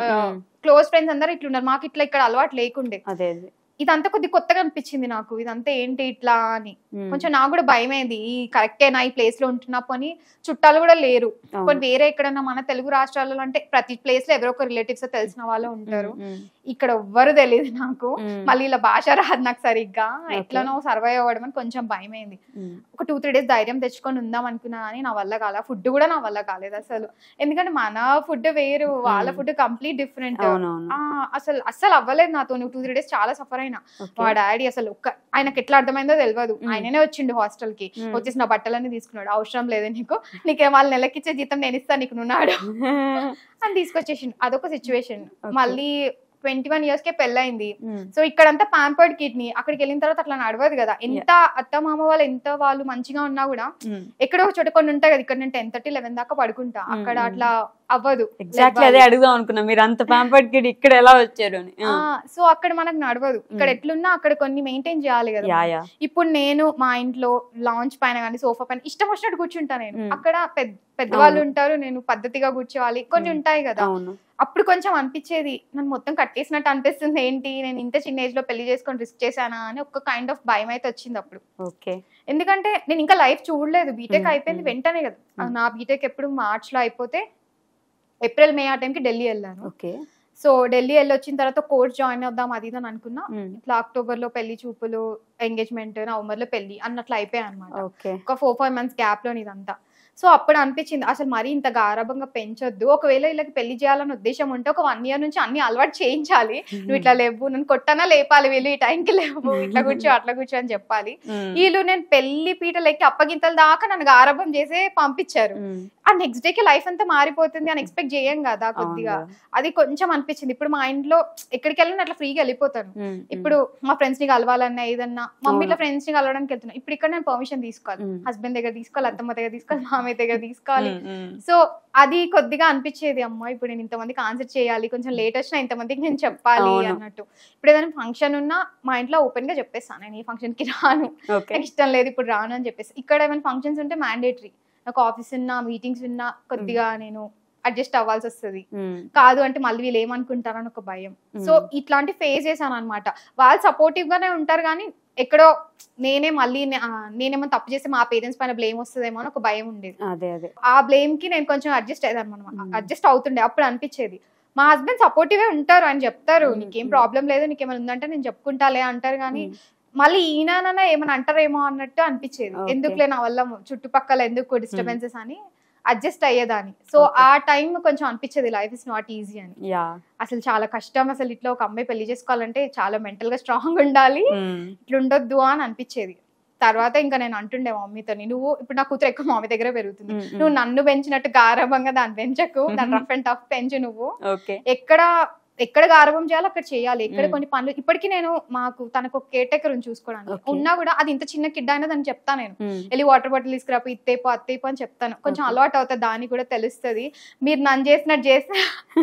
క్లోజ్ ఫ్రెండ్స్ అందరూ ఇట్లున్నారు. మాకు ఇట్లా ఇక్కడ అలవాటు లేకుండే. ఇదంతా కొద్ది కొత్తగా అనిపించింది నాకు, ఇదంతా ఏంటి ఇట్లా అని. కొంచెం నాకు కూడా భయం అయింది, ఈ కరెక్టేనా ఈ ప్లేస్ లో ఉంటున్నా పని. చుట్టాలు కూడా లేరు. కొన్ని వేరే ఎక్కడన్నా మన తెలుగు రాష్ట్రాలలో అంటే ప్రతి ప్లేస్ లో ఎవరో ఒక రిలేటివ్స్ తెలిసిన వాళ్ళు ఉంటారు. ఇక్కడ ఎవ్వరు తెలియదు నాకు. మళ్ళీ ఇలా భాష రాదు నాకు సరిగ్గా, ఎట్లనో సర్వైవ్ అవ్వడం అని కొంచెం భయం అయింది. ఒక 2-3 days ధైర్యం తెచ్చుకొని ఉందాం అనుకున్నా కానీ నా వల్ల కాలే. ఫుడ్ కూడా నా వల్ల కాలేదు అసలు. ఎందుకంటే మన ఫుడ్ వేరు, వాళ్ళ ఫుడ్ కంప్లీట్ డిఫరెంట్. అసలు అవ్వలేదు నాతో. 2-3 days చాలా సఫర్ అయినా. మా డాడీ అసలు ఆయనకి ఎట్లా అర్థమైందో తెలియదు. ఆయననే వచ్చిండు హాస్టల్ కి, వచ్చేసి నా బట్టలన్నీ తీసుకున్నాడు. అవసరం లేదు నీకే వాళ్ళ నెలకిచ్చే జీతం నేను ఇస్తాను నీకు నున్నాడు అని తీసుకొచ్చేసిండు. అదొక సిచ్యువేషన్. మళ్ళీ 21 years కే పెళ్ళైంది. సో ఇక్కడంతా ప్యాంపర్డ్ కిడ్నీ. అక్కడికి వెళ్ళిన తర్వాత అట్లా నడవదు కదా. ఎంత అత్త మామ వాళ్ళు ఎంత వాళ్ళు మంచిగా ఉన్నా కూడా ఎక్కడో చోట కొన్ని ఉంటాయి కదా, ఇక్కడ నేను 10:30, 11 దాకా పడుకుంటా, అక్కడ అట్లా అవ్వదు. ఎగ్జాక్ట్లీ అదే అడుగుదాం అనుకున్నా, మీరు అంత ప్యాంపర్డ్ కిడ్ ఇక్కడ ఎలా వచ్చారు అని. సో అక్కడ మనకు నడవదు. ఇక్కడ ఎట్లున్నా అక్కడ కొన్ని మెయింటైన్ చేయాలి కదా. ఇప్పుడు నేను మా ఇంట్లో లాంచ్ పైన కానీ సోఫా పైన ఇష్టం వచ్చినట్టు కూర్చుంటా నేను. అక్కడ పెద్దవాళ్ళు ఉంటారు, నేను పద్ధతిగా కూర్చోవాలి, కొన్ని ఉంటాయి కదా. అప్పుడు కొంచెం అనిపించేది, నన్ను మొత్తం కట్టేసినట్టు అనిపిస్తుంది, ఏంటి నేను ఇంత చిన్న ఏజ్ లో పెళ్లి చేసుకొని రిస్క్ చేశానా అని ఒక కైండ్ ఆఫ్ భయం అయితే వచ్చింది అప్పుడు. ఎందుకంటే నేను ఇంకా లైఫ్ చూడలేదు. బీటెక్ అయిపోయింది వెంటనే కదా. నా బీటెక్ ఎప్పుడు మార్చ్ లో అయిపోతే ఏప్రిల్ మే ఆ టైంకి ఢిల్లీ వెళ్ళాను. సో ఢిల్లీ వెళ్ళి వచ్చిన తర్వాత కోర్స్ జాయిన్ అవుదాం అది అని అనుకున్నా. ఇట్లా అక్టోబర్ లో పెళ్లి చూపులు, ఎంగేజ్మెంట్, నవంబర్ లో పెళ్లి అన్నట్లు అయిపోయాయి అనమాట. ఒక 4-5 months గ్యాప్ లో ఇదంతా. సో అప్పుడు అనిపించింది అసలు మరీ ఇంత గారాబంగా పెంచొద్దు, ఒకవేళ వీళ్ళకి పెళ్లి చేయాలని ఉద్దేశం ఉంటే ఒక 1 year నుంచి అన్ని అలవాటు చేయించాలి, నువ్వు ఇట్లా లేవు, నన్ను కొట్టనా లేపాలి, వీళ్ళు ఈ టైంకి లేవు, ఇట్లా కూర్చో అట్లా కూర్చో అని చెప్పాలి. వీళ్ళు నేను పెళ్లి పీటలు ఎక్కి అప్పగింతల దాకా నన్ను గారాబం చేసి పంపించారు. ఆ నెక్స్ట్ డేకి లైఫ్ అంతా మారిపోతుంది అని ఎక్స్పెక్ట్ చేయం కదా కొద్దిగా. అది కొంచెం అనిపించింది. ఇప్పుడు మా ఇంట్లో ఎక్కడికి వెళ్ళినా అట్లా ఫ్రీగా వెళ్ళిపోతాను. ఇప్పుడు మా ఫ్రెండ్స్ ని కలవాలన్నా ఏదన్నా మమ్మీ ఇట్లా ఫ్రెండ్స్ ని కలవడానికి వెళ్తున్నా, ఇప్పుడు ఇక్కడ నేను పర్మిషన్ తీసుకోవాలి, హస్బెండ్ దగ్గర తీసుకోవాలి, అత్తమ్మ దగ్గర తీసుకోవాలి, మామయ్య దగ్గర తీసుకోవాలి. సో అది కొద్దిగా అనిపించేది, అమ్మ ఇప్పుడు నేను ఇంతమందికి ఆన్సర్ చేయాలి, కొంచెం లేట్ వచ్చినా ఇంతమందికి నేను చెప్పాలి అన్నట్టు. ఇప్పుడు ఏదైనా ఫంక్షన్ ఉన్నా మా ఇంట్లో ఓపెన్ గా చెప్పేస్తాను, నేను ఈ ఫంక్షన్ కి రాను, నాకు ఇష్టం లేదు ఇప్పుడు రాను అని చెప్పేసి. ఇక్కడ ఏమైనా ఫంక్షన్స్ ఉంటే మ్యాండేటరీ, నాకు ఆఫీస్ ఉన్నా మీటింగ్స్ ఉన్నా కొద్దిగా నేను అడ్జస్ట్ అవ్వాల్సి వస్తుంది. కాదు అంటే మళ్ళీ వీళ్ళు ఏమనుకుంటారని ఒక భయం. సో ఇట్లాంటి ఫేస్ చేశాను అనమాట. వాళ్ళు సపోర్టివ్ గానే ఉంటారు కానీ ఎక్కడో నేనేమో తప్పు చేస్తే మా పేరెంట్స్ పైన బ్లేమ్ వస్తుందేమో అని ఒక భయం ఉండేది. ఆ బ్లేమ్ కి నేను కొంచెం అడ్జస్ట్ అవుతుండే. అప్పుడు అనిపించేది మా హస్బెండ్ సపోర్టివ్ ఉంటారు, అని చెప్తారు నీకేం ప్రాబ్లం లేదు, నీకేమైనా ఉందంటే నేను చెప్పుకుంటాలే అంటారు. కానీ మళ్ళీ ఈయన ఏమైనా అంటారేమో అన్నట్టు అనిపించేది. ఎందుకులే నా వల్ల చుట్టుపక్కల ఎందుకు డిస్టర్బెన్సెస్ అని అడ్జస్ట్ అయ్యేదాన్ని. సో ఆ టైం కొంచెం అనిపించేది లైఫ్ ఇస్ నాట్ ఈజీ అని. అసలు చాలా కష్టం, అసలు ఇట్లా ఒక అమ్మాయి పెళ్లి చేసుకోవాలంటే చాలా మెంటల్ గా స్ట్రాంగ్ ఉండాలి, ఇట్లా ఉండొద్దు అని అనిపించేది. తర్వాత ఇంకా నేను అంటుండే మమ్మీతో, నువ్వు ఇప్పుడు నా కూతురు ఎక్కువ మమ్మీ దగ్గర పెరుగుతుంది, నువ్వు నన్ను పెంచినట్టు గారభంగా దాన్ని పెంచకు, దాన్ని రఫ్ అండ్ టఫ్ పెంచు, నువ్వు ఎక్కడ గారభం చేయాలో అక్కడ చేయాలి. ఎక్కడ కొన్ని పనులు ఇప్పటికీ నేను మాకు తనకు ఒక కేర్ టేకర్ చూసుకోవడానికి ఉన్నా కూడా అది ఇంత చిన్న కిడ్ అయినా దాన్ని చెప్తాను, నేను వెళ్ళి వాటర్ బాటిల్ తీసుకురాపు, ఇత్తేపో అత్తేపో అని చెప్తాను. కొంచెం అలవాటు అవుతుంది, దానికి కూడా తెలుస్తుంది మీరు నన్ను చేసినట్టు చేస్తే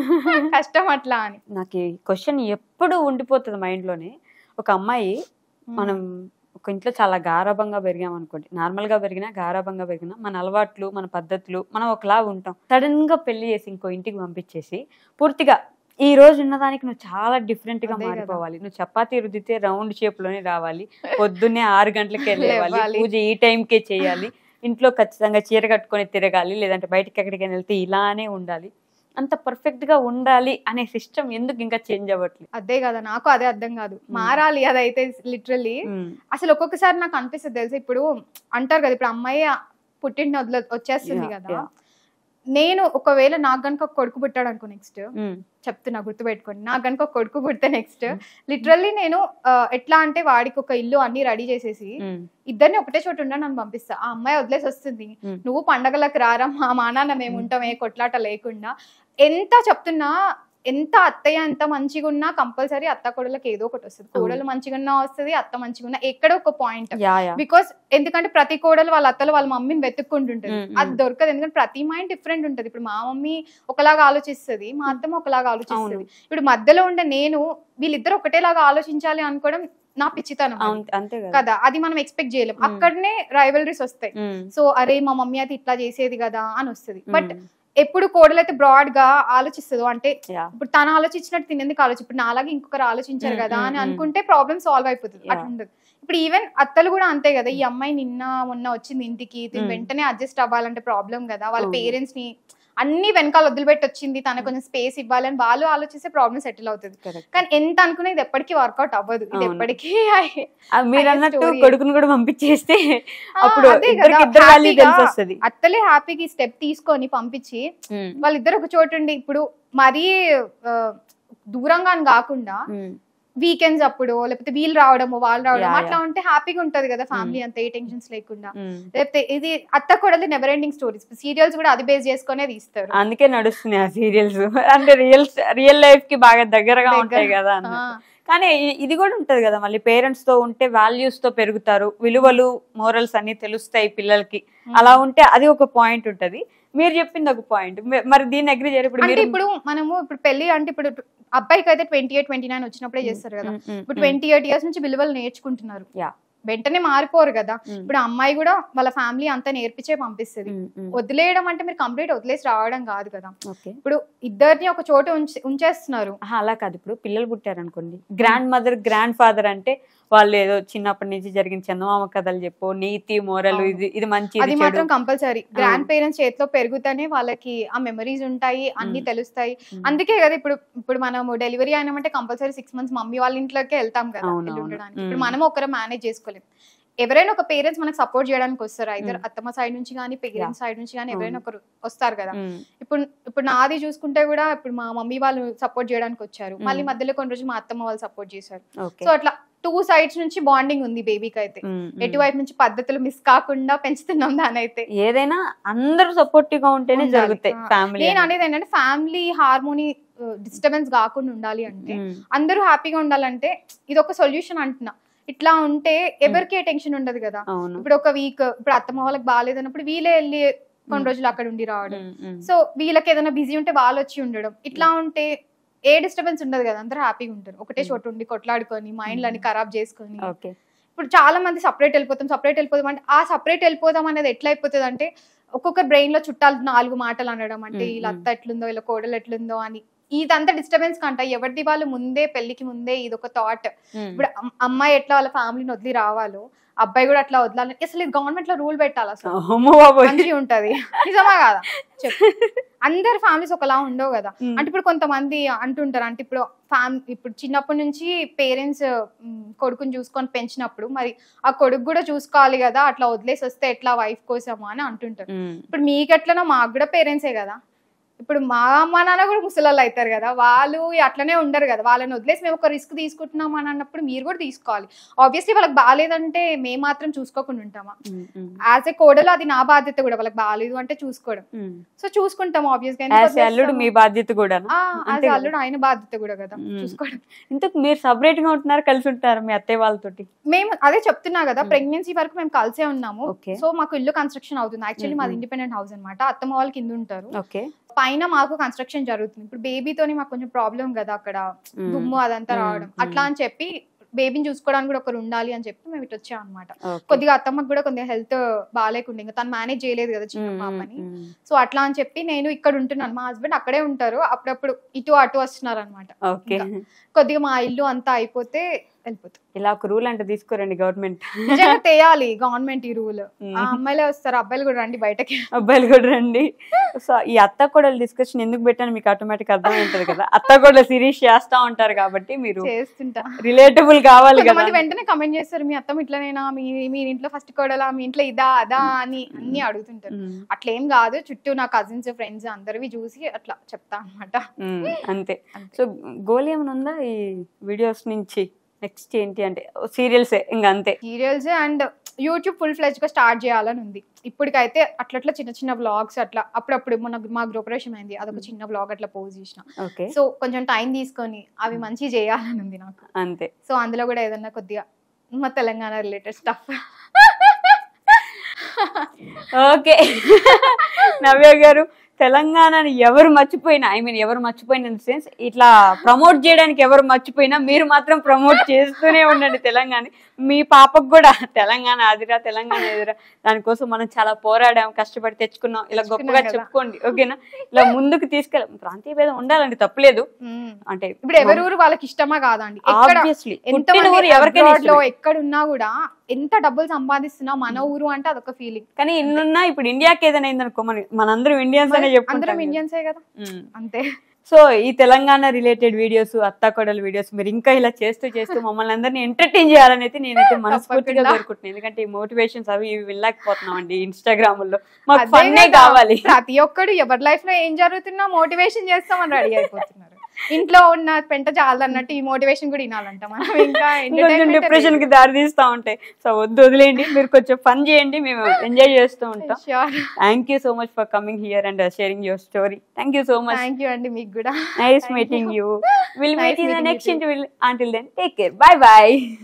కష్టం అట్లా అని. నాకు ఈ క్వశ్చన్ ఎప్పుడు ఉండిపోతుంది మైండ్ లోనే. ఒక అమ్మాయి మనం ఒక ఇంట్లో చాలా గారాబంగా పెరిగాం అనుకోండి, నార్మల్ గా పెరిగినా గారాబంగా పెరిగినా మన అలవాట్లు మన పద్ధతులు మనం ఒకలా ఉంటాం. సడన్ గా పెళ్లి చేసి ఇంకో ఇంటికి పంపించేసి పూర్తిగా ఈ రోజు ఉన్నదానికి నువ్వు చాలా డిఫరెంట్ గా మారిపోవాలి. నువ్వు చపాతీ రుద్దితే రౌండ్ షేప్ లోనే రావాలి, పొద్దున్నే 6 గంటలకే వెళ్ళాలి, పూజ ఈ టైంకే చేయాలి, ఇంట్లో ఖచ్చితంగా చీర కట్టుకొని తిరగాలి, లేదంటే బయటకి ఎక్కడికైనా వెళ్తే ఇలానే ఉండాలి, అంత పర్ఫెక్ట్ గా ఉండాలి అనే సిస్టమ్ ఎందుకు ఇంకా చేంజ్ అవ్వట్లేదు? అదే కదా నాకు అదే అర్థం కాదు. మారాలి అదైతే లిటరల్లీ. అసలు ఒక్కొక్కసారి నాకు అనిపిస్తుంది తెలుసా, ఇప్పుడు అంటారు కదా ఇప్పుడు అమ్మాయి పుట్టింటి వచ్చేస్తుంది కదా, నేను ఒకవేళ నాకు కనుక ఒక కొడుకు పుట్టాడు అనుకో, నెక్స్ట్ చెప్తున్నా గుర్తుపెట్టుకోండి, నాకు కనుక ఒక కొడుకు పుడితే నెక్స్ట్ లిటరల్లీ నేను ఎట్లా అంటే వాడికి ఒక ఇల్లు అన్ని రెడీ చేసేసి ఇద్దరిని ఒకటే చోట ఉండని నన్ను పంపిస్తా. ఆ అమ్మాయి వదిలేసి వస్తుంది, నువ్వు పండగలకు రారా, మా నాన్న మేము ఉంటాం, ఏ కొట్లాట లేకుండా. ఎంత చెప్తున్నా, ఎంత అత్తయ్య ఎంత మంచిగా ఉన్నా కంపల్సరీ అత్త కోడలకు ఏదో ఒకటి వస్తుంది. కోడలు మంచిగా ఉన్నా వస్తుంది, అత్త మంచిగా ఉన్నా ఎక్కడో ఒక పాయింట్. బికాస్ ఎందుకంటే ప్రతి కోడలు వాళ్ళ అత్తలు వాళ్ళ మమ్మీని వెతుక్కుంటుంటది, అది దొరకదు. ఎందుకంటే ప్రతి మైండ్ డిఫరెంట్ ఉంటది. ఇప్పుడు మా మమ్మీ ఒకలాగా ఆలోచిస్తుంది, మా అత్తమ్మ ఒకలాగా ఆలోచిస్తుంది. ఇప్పుడు మధ్యలో ఉండే నేను వీళ్ళిద్దరు ఒకటేలాగా ఆలోచించాలి అనుకోవడం నా పిచ్చితనం కదా, అది మనం ఎక్స్పెక్ట్ చేయలేం. అక్కడనే రైవలరీస్ వస్తాయి. సో అరే మా మమ్మీ అయితే ఇట్లా చేసేది కదా అని వస్తుంది. బట్ ఎప్పుడు కోడలైతే బ్రాడ్ గా ఆలోచిస్తుందో, అంటే ఇప్పుడు తను ఆలోచించినట్టు తినేందుకు ఇప్పుడు నాలాగే ఇంకొకరు ఆలోచించారు కదా అని అనుకుంటే ప్రాబ్లమ్ సాల్వ్ అయిపోతుంది. అట్లా ఉండదు. ఇప్పుడు ఈవెన్ అత్తలు కూడా అంతే కదా, ఈ అమ్మాయి నిన్న మొన్న వచ్చింది ఇంటికి, వెంటనే అడ్జస్ట్ అవ్వాలంటే ప్రాబ్లం కదా. వాళ్ళ పేరెంట్స్ ని అన్ని వెనకాల వదిలిపెట్టి వచ్చింది, తనకు కొంచెం స్పేస్ ఇవ్వాలని వాళ్ళు ఆలోచిస్తే ప్రాబ్లమ్ సెటిల్ అవుతుంది. కానీ ఎంత అనుకున్నా ఇది ఎప్పటికీ వర్కౌట్ అవ్వదు. ఇది ఎప్పటికీ మీరు అన్నట్టు కొడుకును కూడా పంపించేస్తే అత్తలే హ్యాపీగా స్టెప్ తీసుకొని పంపించి వాళ్ళిద్దరు ఒక చోటు ఉండి, ఇప్పుడు మరీ దూరంగా కాకుండా వీకెండ్స్ అప్పుడు లేకపోతే వీళ్ళు రావడము వాళ్ళు రావడం అట్లా ఉంటే హ్యాపీగా ఉంటది కదా ఫ్యామిలీ అంతా, ఏ టెన్షన్స్ లేకుండా. లేకపోతే ఇది అత్త కోడలు నెవర్ ఎండింగ్ స్టోరీస్, సీరియల్స్ కూడా అది బేస్ చేసుకునే తీస్తారు, అందుకే నడుస్తున్నాయి ఆ సీరియల్స్. అంటే రియల్ లైఫ్ కి బాగా దగ్గరగా ఉంటాయి కదా. కానీ ఇది కూడా ఉంటది కదా, మళ్ళీ పేరెంట్స్ తో ఉంటే వాల్యూస్ తో పెరుగుతారు, విలువలు మోరల్స్ అన్ని తెలుస్తాయి పిల్లలకి. అలా ఉంటే అది ఒక పాయింట్ ఉంటది. మీరు చెప్పింది ఒక పాయింట్, మరి దీన్ని అగ్రి చేయరు. ఇప్పుడు మనము ఇప్పుడు పెళ్లి అంటే ఇప్పుడు అబ్బాయికి అయితే 28, 29 వచ్చినప్పుడే చేస్తారు కదా. ఇప్పుడు 28 years నుంచి విలువలు నేర్చుకుంటున్నారు, వెంటనే మారిపోరు కదా. ఇప్పుడు అమ్మాయి కూడా వాళ్ళ ఫ్యామిలీ అంతా నేర్పించే పంపిస్తుంది. వదిలేయడం అంటే మీరు కంప్లీట్ వదిలేసి రావడం కాదు కదా. ఇప్పుడు ఇద్దరిని ఒక చోట ఉంచేస్తున్నారు. అలా కాదు, ఇప్పుడు పిల్లలు పుట్టారు అనుకోండి, గ్రాండ్ మదర్ గ్రాండ్ ఫాదర్ అంటే వాళ్ళు ఏదో చిన్నప్పటి నుంచి జరిగిన చందమామ కథలు చెప్పు, నీతి మోరల్, ఇది మంచి, అది మాత్రం కంపల్సరీ. గ్రాండ్ పేరెంట్స్ చేతిలో పెరుగుతానే వాళ్ళకి ఆ మెమరీస్ ఉంటాయి, అన్ని తెలుస్తాయి. అందుకే కదా ఇప్పుడు మనం డెలివరీ అయినామంటే కంపల్సరీ 6 months మమ్మీ వాళ్ళ ఇంట్లోకి వెళ్తాం కదా ఉండడానికి. ఇప్పుడు మనం ఒకరు మేనేజ్ చేసుకోలేం. ఎవరైనా ఒక పేరెంట్స్ మనకు సపోర్ట్ చేయడానికి వస్తారు, ఐదర్ అత్తమ్మ సైడ్ నుంచి కానీ పేరెంట్స్ సైడ్ నుంచి కానీ ఎవరైనా ఒకరు వస్తారు కదా. ఇప్పుడు నాది చూసుకుంటే కూడా ఇప్పుడు మా మమ్మీ వాళ్ళు సపోర్ట్ చేయడానికి వచ్చారు, మళ్ళీ మధ్యలో కొన్ని రోజులు మా అత్తమ్మ వాళ్ళు సపోర్ట్ చేశారు. సో అట్లా 2 sides నుంచి బాండింగ్ ఉంది బేబీకి అయితే. ఎటువైపు నుంచి పద్ధతులు మిస్ కాకుండా పెంచుతున్నాం దాని అయితే. ఏదైనా అందరూ సపోర్టివ్ గా ఉంటేనే జరుగుతాయి ఫ్యామిలీ. నేను అనేది ఏంటంటే ఫ్యామిలీ హార్మోనీ డిస్టర్బెన్స్ కాకుండా ఉండాలి అంటే, అందరూ హ్యాపీగా ఉండాలంటే ఇది ఒక సొల్యూషన్ అంటున్నా. ఇట్లా ఉంటే ఎవరికి టెన్షన్ ఉండదు కదా. ఇప్పుడు ఒక వీక్ ఇప్పుడు అత్తమ్మ వాళ్ళకి బాగాలేదన్నప్పుడు వీళ్ళే వెళ్ళి కొన్ని రోజులు అక్కడ ఉండి రావడం, సో వీళ్ళకి ఏదైనా బిజీ ఉంటే వాళ్ళు వచ్చి ఉండడం, ఇట్లా ఉంటే ఏ డిస్టర్బెన్స్ ఉండదు కదా, అందరూ హ్యాపీగా ఉంటారు. ఒకటే చోట ఉండి కొట్లాడుకొని మైండ్లని ఖరాబ్ చేసుకొని. ఇప్పుడు చాలా మంది సపరేట్ వెళ్ళిపోతాం అంటే ఆ సపరేట్ వెళ్ళిపోదాం అనేది ఎట్లా అయిపోతుంది అంటే, ఒక్కొక్క బ్రెయిన్ లో చుట్టాలు 4 మాటలు అనడం, అంటే వీళ్ళ అత్త ఎట్లుందో వీళ్ళ కోడలు ఎట్లుందో అని. ఇదంతా డిస్టర్బెన్స్ కంట ఎవరిది వాళ్ళు ముందే పెళ్లికి ముందే ఇది ఒక థాట్. ఇప్పుడు అమ్మాయి ఎట్లా వాళ్ళ ఫ్యామిలీని వదిలి రావాలో అబ్బాయి కూడా అట్లా వదలాలి. అసలు ఇది గవర్నమెంట్ లో రూల్ పెట్టాలి, అసలు మంచిగా ఉంటది. నిజమా కాదా చెప్పు? అందరు ఫ్యామిలీస్ ఒకలా ఉండవు కదా. అంటే ఇప్పుడు కొంతమంది అంటుంటారు, అంటే ఇప్పుడు చిన్నప్పటి నుంచి పేరెంట్స్ కొడుకుని చూసుకొని పెంచినప్పుడు మరి ఆ కొడుకు కూడా చూసుకోవాలి కదా, అట్లా వదిలేసి వస్తే ఎట్లా వైఫ్ కోసమా అని అంటుంటారు. ఇప్పుడు మీకెట్లనో మాకు కూడా పేరెంట్సే కదా. ఇప్పుడు మా అమ్మ నాన్న కూడా ముసలాళ్ళు అవుతారు కదా, వాళ్ళు అట్లనే ఉండరు కదా. వాళ్ళని వదిలేసి మేము ఒక రిస్క్ తీసుకుంటున్నాం అని అన్నప్పుడు మీరు కూడా తీసుకోవాలి. ఆబ్వియస్లీ వాళ్ళకి బాగాలేదంటే మేము మాత్రం చూసుకోకుండా ఉంటామా? యాజ్ ఏ కోడలు అది నా బాధ్యత కూడా, వాళ్ళకి బాగాలేదు అంటే చూసుకోవడం. సో చూసుకుంటాం ఆబ్వియస్ గా. అల్లుడు మీ బాధ్యత కూడా, అల్లుడు ఆయన బాధ్యత కూడా కదా చూసుకోవడం. ఇంతకు మీరు సపరేట్ గా ఉంటున్నారు, కలిసి ఉంటారు మీ అత్తయ్య వాళ్ళతోటి? మేము అదే చెప్తున్నా కదా, ప్రెగ్నెన్సీ వరకు మేము కలిసే ఉన్నాము. సో మాకు ఇల్లు కన్స్ట్రక్షన్ అవుతుంది. యాక్చువల్లీ మాది ఇండిపెండెంట్ హౌస్ అనమాట. అత్తమ్మ వాళ్ళు కింద ఉంటారు, పైన మాకు కన్స్ట్రక్షన్ జరుగుతుంది. ఇప్పుడు బేబీతోని మాకు కొంచెం ప్రాబ్లం కదా, అక్కడ దుమ్ము అదంతా రావడం, అట్లా అని చెప్పి బేబీని చూసుకోవడానికి కూడా ఒకరు ఉండాలి అని చెప్పి మేము ఇటు వచ్చాం అనమాట. కొద్దిగా అత్తమ్మకి కూడా కొద్దిగా హెల్త్ బాగాలేకుండా, ఇంకా తను మేనేజ్ చేయలేదు కదా చిన్న పాపని. సో అట్లా అని చెప్పి నేను ఇక్కడ ఉంటున్నాను, మా హస్బెండ్ అక్కడే ఉంటారు, అప్పుడప్పుడు ఇటు అటు వస్తున్నారు అనమాట. కొద్దిగా మా ఇల్లు అంతా అయిపోతే వెళ్ళిపోతుంది. ఇలా ఒక రూల్ అంటే తీసుకోరండి గవర్నమెంట్, నిజంగా తేయాలి గవర్నమెంట్ ఈ రూల్. అమ్మాయిలే వస్తారు, అబ్బాయిలు కూడా రండి బయటకి, అబ్బాయిలు కూడా రండి. సో ఈ అత్త కోడలు డిస్కషన్ ఎందుకు పెట్టాను మీకు ఆటోమేటిక్ అర్థం ఉంటుంది కదా. అత్త కోడలు సిరీస్ చేస్తా ఉంటారు కాబట్టి మీరు చేస్తుంటా, రిలేటబుల్ కావాలి కదా. వెంటనే కమెంట్ చేస్తారు, మీ అత్తం ఇట్లనేనా, మీ ఇంట్లో ఫస్ట్ కోడలా, మీ ఇంట్లో ఇదా అదా అని అన్ని అడుగుతుంటారు. అట్లేం కాదు, చుట్టూ నా కజిన్స్ ఫ్రెండ్స్ అందరివి చూసి అట్లా చెప్తా అనమాట. అంతే. సో గోల్ ఏమైనా ఉందా ఈ వీడియోస్ నుంచి? నెక్స్ట్ ఏంటి అంటే సీరియల్సే, ఇంకా అంతే serials and YouTube full fledge గా స్టార్ట్ చేయాలని ఉంది. ఇప్పటికైతే అట్లా చిన్న వ్లాగ్స్ అట్లా అప్పుడప్పుడు మా గృహప్రవేశం అయింది, అదొక చిన్న వ్లాగ్ అట్లా పోస్ట్ చేసిన. సో కొంచెం టైం తీసుకొని అవి మంచి చేయాలని ఉంది నాకు, అంతే. సో అందులో కూడా ఏదన్నా కొద్దిగా మా Telangana related stuff. Okay Navya గారు, తెలంగాణని ఎవరు మర్చిపోయినా, ఎవరు మర్చిపోయిన ఇన్ సెన్స్ ఇట్లా ప్రమోట్ చేయడానికి ఎవరు మర్చిపోయినా మీరు మాత్రం ప్రమోట్ చేస్తూనే ఉండండి తెలంగాణ. మీ పాపకు కూడా తెలంగాణ అదిరా, తెలంగాణ ఎదురా, దానికోసం మనం చాలా పోరాడాం, కష్టపడి తెచ్చుకున్నాం, ఇలా గొప్పగా చెప్పుకోండి, ఓకేనా? ఇలా ముందుకు తీసుకెళ్ళాం. ప్రాంతీయ భేదం ఉండాలండి, తప్పలేదు. అంటే ఇప్పుడు ఎవరూరు వాళ్ళకి ఇష్టమా కాదండి, ఎక్కడున్నా కూడా ఎంత డబ్బులు సంపాదిస్తున్నా మన ఊరు అంటే అదొక ఫీలింగ్. కానీ ఇన్నున్నా ఇప్పుడు ఇండియాకి ఏదైనా అయిందనుకో మనందరం ఇండియన్స్ అనే అందరం ఇండియన్సే కదా, అంతే. సో ఈ తెలంగాణ రిలేటెడ్ వీడియోస్, అత్తాకోడల వీడియోస్ మీరు ఇంకా ఇలా చేస్తూ మమ్మల్ని అందరినీ ఎంటర్టైన్ చేయాలని అయితే నేనైతే మనస్ఫూర్తిగా కోరుకుంటున్నాను. ఎందుకంటే ఈ మోటివేషన్స్ అవి ఇవి వినలేకపోతున్నాం అండి ఇన్స్టాగ్రామ్ లో, మాకు ఫన్నే కావాలి. ప్రతి ఒక్కడు ఎవరి లైఫ్ లో ఏం జరుగుతున్నా మోటివేషన్ చేస్తామని రెడీ అయిపోతున్నారు. ఇంట్లో ఉన్న పెంట చాలా అన్నట్టు ఈ మోటివేషన్ కూడా వినాలంట మనం, ఇంకా డిప్రెషన్ కి దారి తీస్తా ఉంటాయి. సో వదిలేయండి, మీరు కొంచెం ఫన్ చేయండి, మేము ఎంజాయ్ చేస్తూ ఉంటాం. Thank you so much for coming here and sharing your story. Thank you so much. Thank you అండి, మీకు కూడా. Nice meeting you. Will meet in the next interview. Until then, take care. Bye bye.